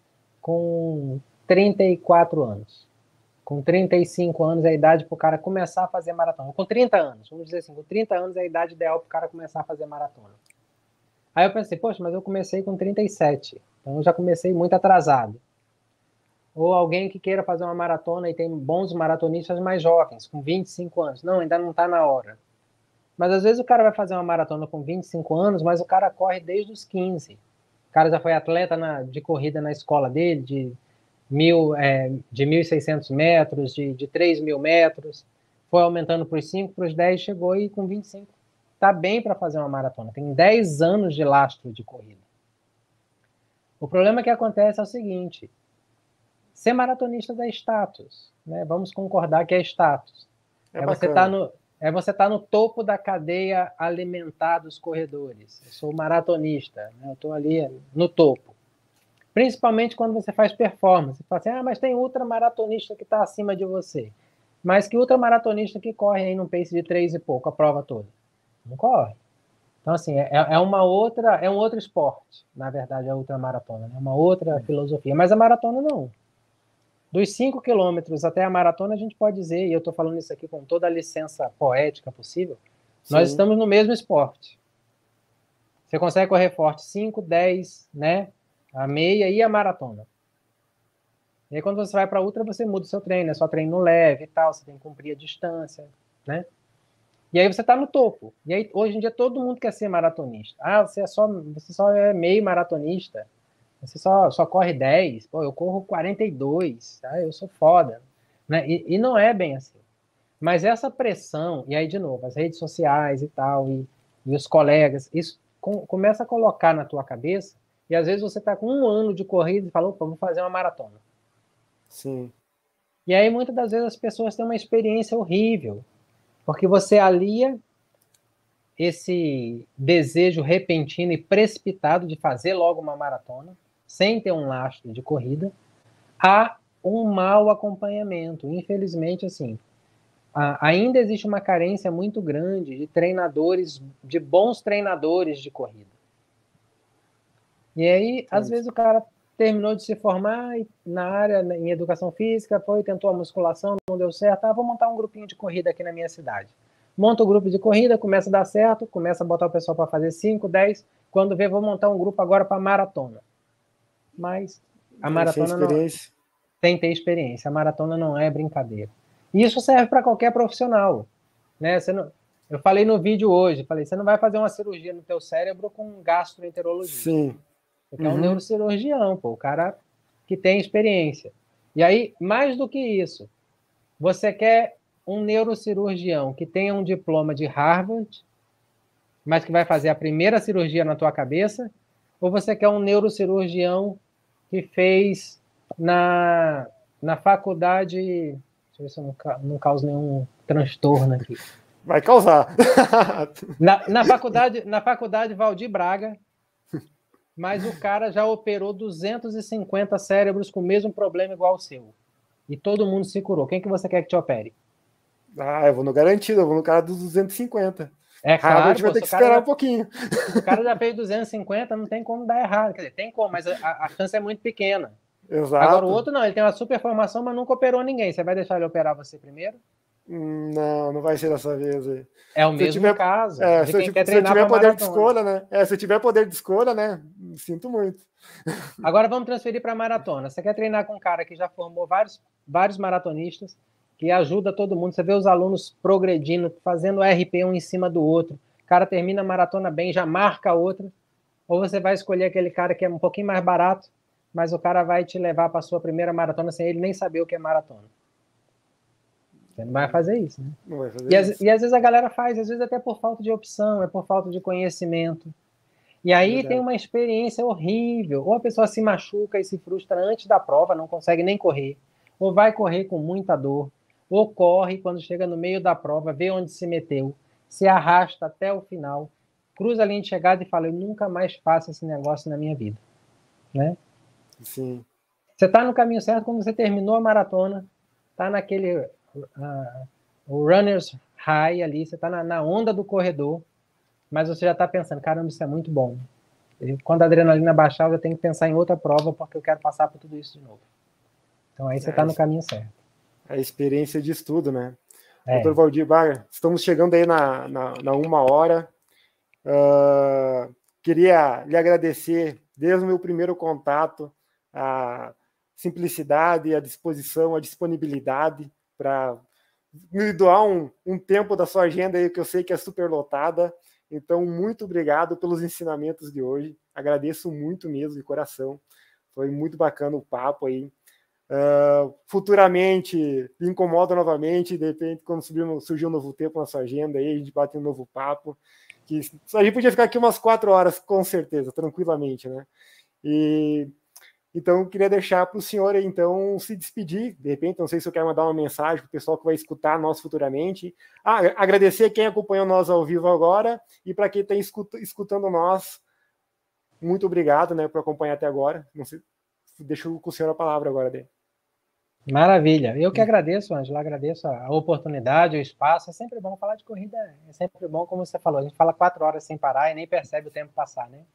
com trinta e quatro anos. Com trinta e cinco anos é a idade para o cara começar a fazer maratona. Com trinta anos, vamos dizer assim, com trinta anos é a idade ideal para o cara começar a fazer maratona. Aí eu pensei, poxa, mas eu comecei com trinta e sete, então eu já comecei muito atrasado. Ou alguém que queira fazer uma maratona e tem bons maratonistas mais jovens, com vinte e cinco anos. Não, ainda não está na hora. Mas às vezes o cara vai fazer uma maratona com vinte e cinco anos, mas o cara corre desde os quinze. O cara já foi atleta na, de corrida na escola dele, de Mil, é, de mil e seiscentos metros, de, de três mil metros, foi aumentando para os cinco, para os dez, chegou e com vinte e cinco está bem para fazer uma maratona, tem dez anos de lastro de corrida. O problema que acontece é o seguinte, ser maratonista é status, né? Vamos concordar que é status. É, é você estar tá no, é você tá no topo da cadeia alimentar dos corredores. Eu sou maratonista, né? Eu estou ali no topo. Principalmente quando você faz performance. Você fala assim, ah, mas tem ultramaratonista que está acima de você. Mas que ultramaratonista que corre aí num pace de três e pouco, a prova toda? Não corre. Então, assim, é, é, uma outra, é um outro esporte, na verdade, a ultramaratona. É uma outra filosofia. Mas a maratona não. Dos cinco quilômetros até a maratona, a gente pode dizer, e eu estou falando isso aqui com toda a licença poética possível, Sim. nós estamos no mesmo esporte. Você consegue correr forte cinco, dez, né? A meia e a maratona. E aí, quando você vai para a ultra, você muda o seu treino, é só treino leve e tal, você tem que cumprir a distância, né? E aí você está no topo. E aí, hoje em dia, todo mundo quer ser maratonista. Ah, você, é só, você só é meio maratonista. Você só, só corre dez. Pô, eu corro quarenta e dois. Tá? Eu sou foda. Né? E, e não é bem assim. Mas essa pressão, e aí, de novo, as redes sociais e tal, e, e os colegas, isso com, começa a colocar na tua cabeça. E às vezes você está com um ano de corrida e fala, opa, vou fazer uma maratona. Sim. E aí muitas das vezes as pessoas têm uma experiência horrível, porque você alia esse desejo repentino e precipitado de fazer logo uma maratona, sem ter um lastro de corrida, a um mau acompanhamento. Infelizmente, assim, a, ainda existe uma carência muito grande de treinadores, de bons treinadores de corrida. E aí, Sim. às vezes, o cara terminou de se formar na área, em educação física, foi, tentou a musculação, não deu certo, ah, vou montar um grupinho de corrida aqui na minha cidade. Monta o grupo de corrida, começa a dar certo, começa a botar o pessoal para fazer cinco, dez, quando vê, vou montar um grupo agora para maratona. Mas a maratona não tem que ter experiência, a maratona não é brincadeira. E isso serve para qualquer profissional, né? Você não, eu falei no vídeo hoje, falei, você não vai fazer uma cirurgia no teu cérebro com um gastroenterologista. Sim. Porque uhum. é um neurocirurgião, pô, o cara que tem experiência. E aí, mais do que isso, você quer um neurocirurgião que tenha um diploma de Harvard, mas que vai fazer a primeira cirurgia na tua cabeça, ou você quer um neurocirurgião que fez na, na faculdade... Deixa eu ver se eu não, não causo nenhum transtorno aqui. Vai causar. na, na, faculdade, na faculdade Valdir Braga, mas o cara já operou duzentos e cinquenta cérebros com o mesmo problema igual ao seu. E todo mundo se curou. Quem que você quer que te opere? Ah, eu vou no garantido, eu vou no cara dos duzentos e cinquenta. É claro, Harvard vai ter que esperar já, um pouquinho. O cara já fez duzentos e cinquenta, não tem como dar errado. Quer dizer, tem como, mas a, a chance é muito pequena. Exato. Agora o outro não, ele tem uma super formação, mas nunca operou ninguém. Você vai deixar ele operar você primeiro? Não, não vai ser dessa vez. Aí. É o se mesmo tiver, caso. É, se, eu, se eu tiver poder maratona. de escolha, né? É, se eu tiver poder de escolha, né? Sinto muito. Agora vamos transferir para maratona. Você quer treinar com um cara que já formou vários, vários maratonistas, que ajuda todo mundo. Você vê os alunos progredindo, fazendo R P um em cima do outro. O cara termina a maratona bem, já marca outra. Ou você vai escolher aquele cara que é um pouquinho mais barato, mas o cara vai te levar para a sua primeira maratona sem ele nem saber o que é maratona. Você não vai fazer isso, né? Não vai fazer e, isso. As, e às vezes a galera faz, às vezes até por falta de opção, é por falta de conhecimento. E aí Verdade. Tem uma experiência horrível. Ou a pessoa se machuca e se frustra antes da prova, não consegue nem correr. Ou vai correr com muita dor. Ou corre quando chega no meio da prova, vê onde se meteu, se arrasta até o final, cruza a linha de chegada e fala, eu nunca mais faço esse negócio na minha vida. Né? Sim. Você está no caminho certo quando você terminou a maratona, está naquele... Uh, o runner's high ali, você está na, na onda do corredor, mas você já está pensando, caramba, isso é muito bom. E quando a adrenalina baixar, eu tenho que pensar em outra prova, porque eu quero passar por tudo isso de novo. Então aí você está é, no caminho certo. A experiência de estudo, né? É. doutor Valdir Braga, estamos chegando aí na, na, na uma hora. Uh, queria lhe agradecer, desde o meu primeiro contato, a simplicidade, a disposição, a disponibilidade para me doar um, um tempo da sua agenda aí, que eu sei que é super lotada. Então, muito obrigado pelos ensinamentos de hoje. Agradeço muito mesmo, de coração. Foi muito bacana o papo aí. Uh, futuramente, me incomoda novamente, de repente, quando surgiu, surgiu um novo tempo na sua agenda, aí a gente bate um novo papo. Que a gente podia ficar aqui umas quatro horas, com certeza, tranquilamente, né? E... Então, eu queria deixar para o senhor, então, se despedir. De repente, não sei se eu quero mandar uma mensagem para o pessoal que vai escutar nós futuramente. Ah, agradecer a quem acompanhou nós ao vivo agora e para quem está escutando nós, muito obrigado, né, por acompanhar até agora. Não sei, deixo com o senhor a palavra agora, Dê. Maravilha. Eu que agradeço, Ângela, agradeço a oportunidade, o espaço. É sempre bom falar de corrida, é sempre bom, como você falou, a gente fala quatro horas sem parar e nem percebe o tempo passar, né?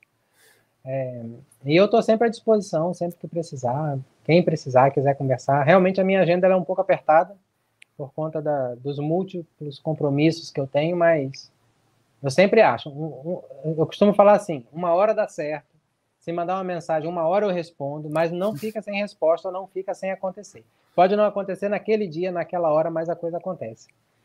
É, e eu estou sempre à disposição, sempre que precisar, quem precisar, quiser conversar. Realmente a minha agenda ela é um pouco apertada por conta da, dos múltiplos compromissos que eu tenho, mas eu sempre acho, um, um, eu costumo falar assim, uma hora dá certo, se mandar uma mensagem, uma hora eu respondo, mas não fica sem resposta ou não fica sem acontecer. Pode não acontecer naquele dia, naquela hora, mas a coisa acontece.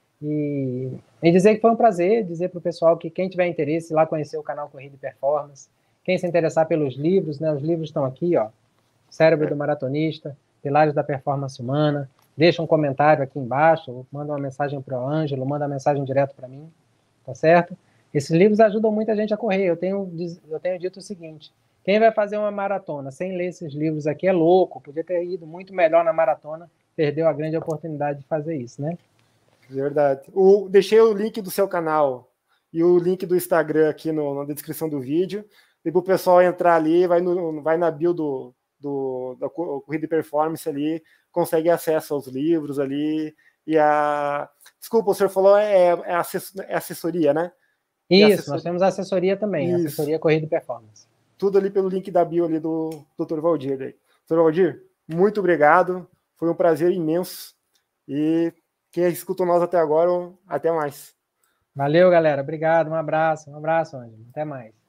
E, e dizer que foi um prazer, dizer para o pessoal que quem tiver interesse, lá conhecer o canal Corrida e Performance. Quem se interessar pelos livros, né? Os livros estão aqui, ó. Cérebro do Maratonista, Pilares da Performance Humana. Deixa um comentário aqui embaixo, manda uma mensagem para o Ângelo, manda uma mensagem direto para mim, tá certo? Esses livros ajudam muita gente a correr. Eu tenho, eu tenho dito o seguinte, quem vai fazer uma maratona sem ler esses livros aqui é louco, podia ter ido muito melhor na maratona, perdeu a grande oportunidade de fazer isso, né? Verdade. O, deixei o link do seu canal e o link do Instagram aqui no, na descrição do vídeo. E para o pessoal entrar ali, vai, no, vai na bio do, do, da Corrida e Performance ali, consegue acesso aos livros ali. E a. Desculpa, o senhor falou é, é, assessoria, né? Isso, assessoria... nós temos assessoria também, Isso. assessoria Corrida e Performance. tudo ali pelo link da bio ali do doutor Valdir. doutor Valdir, muito obrigado, foi um prazer imenso. E quem escutou nós até agora, até mais. Valeu, galera. Obrigado, um abraço. Um abraço, Ângelo. Até mais.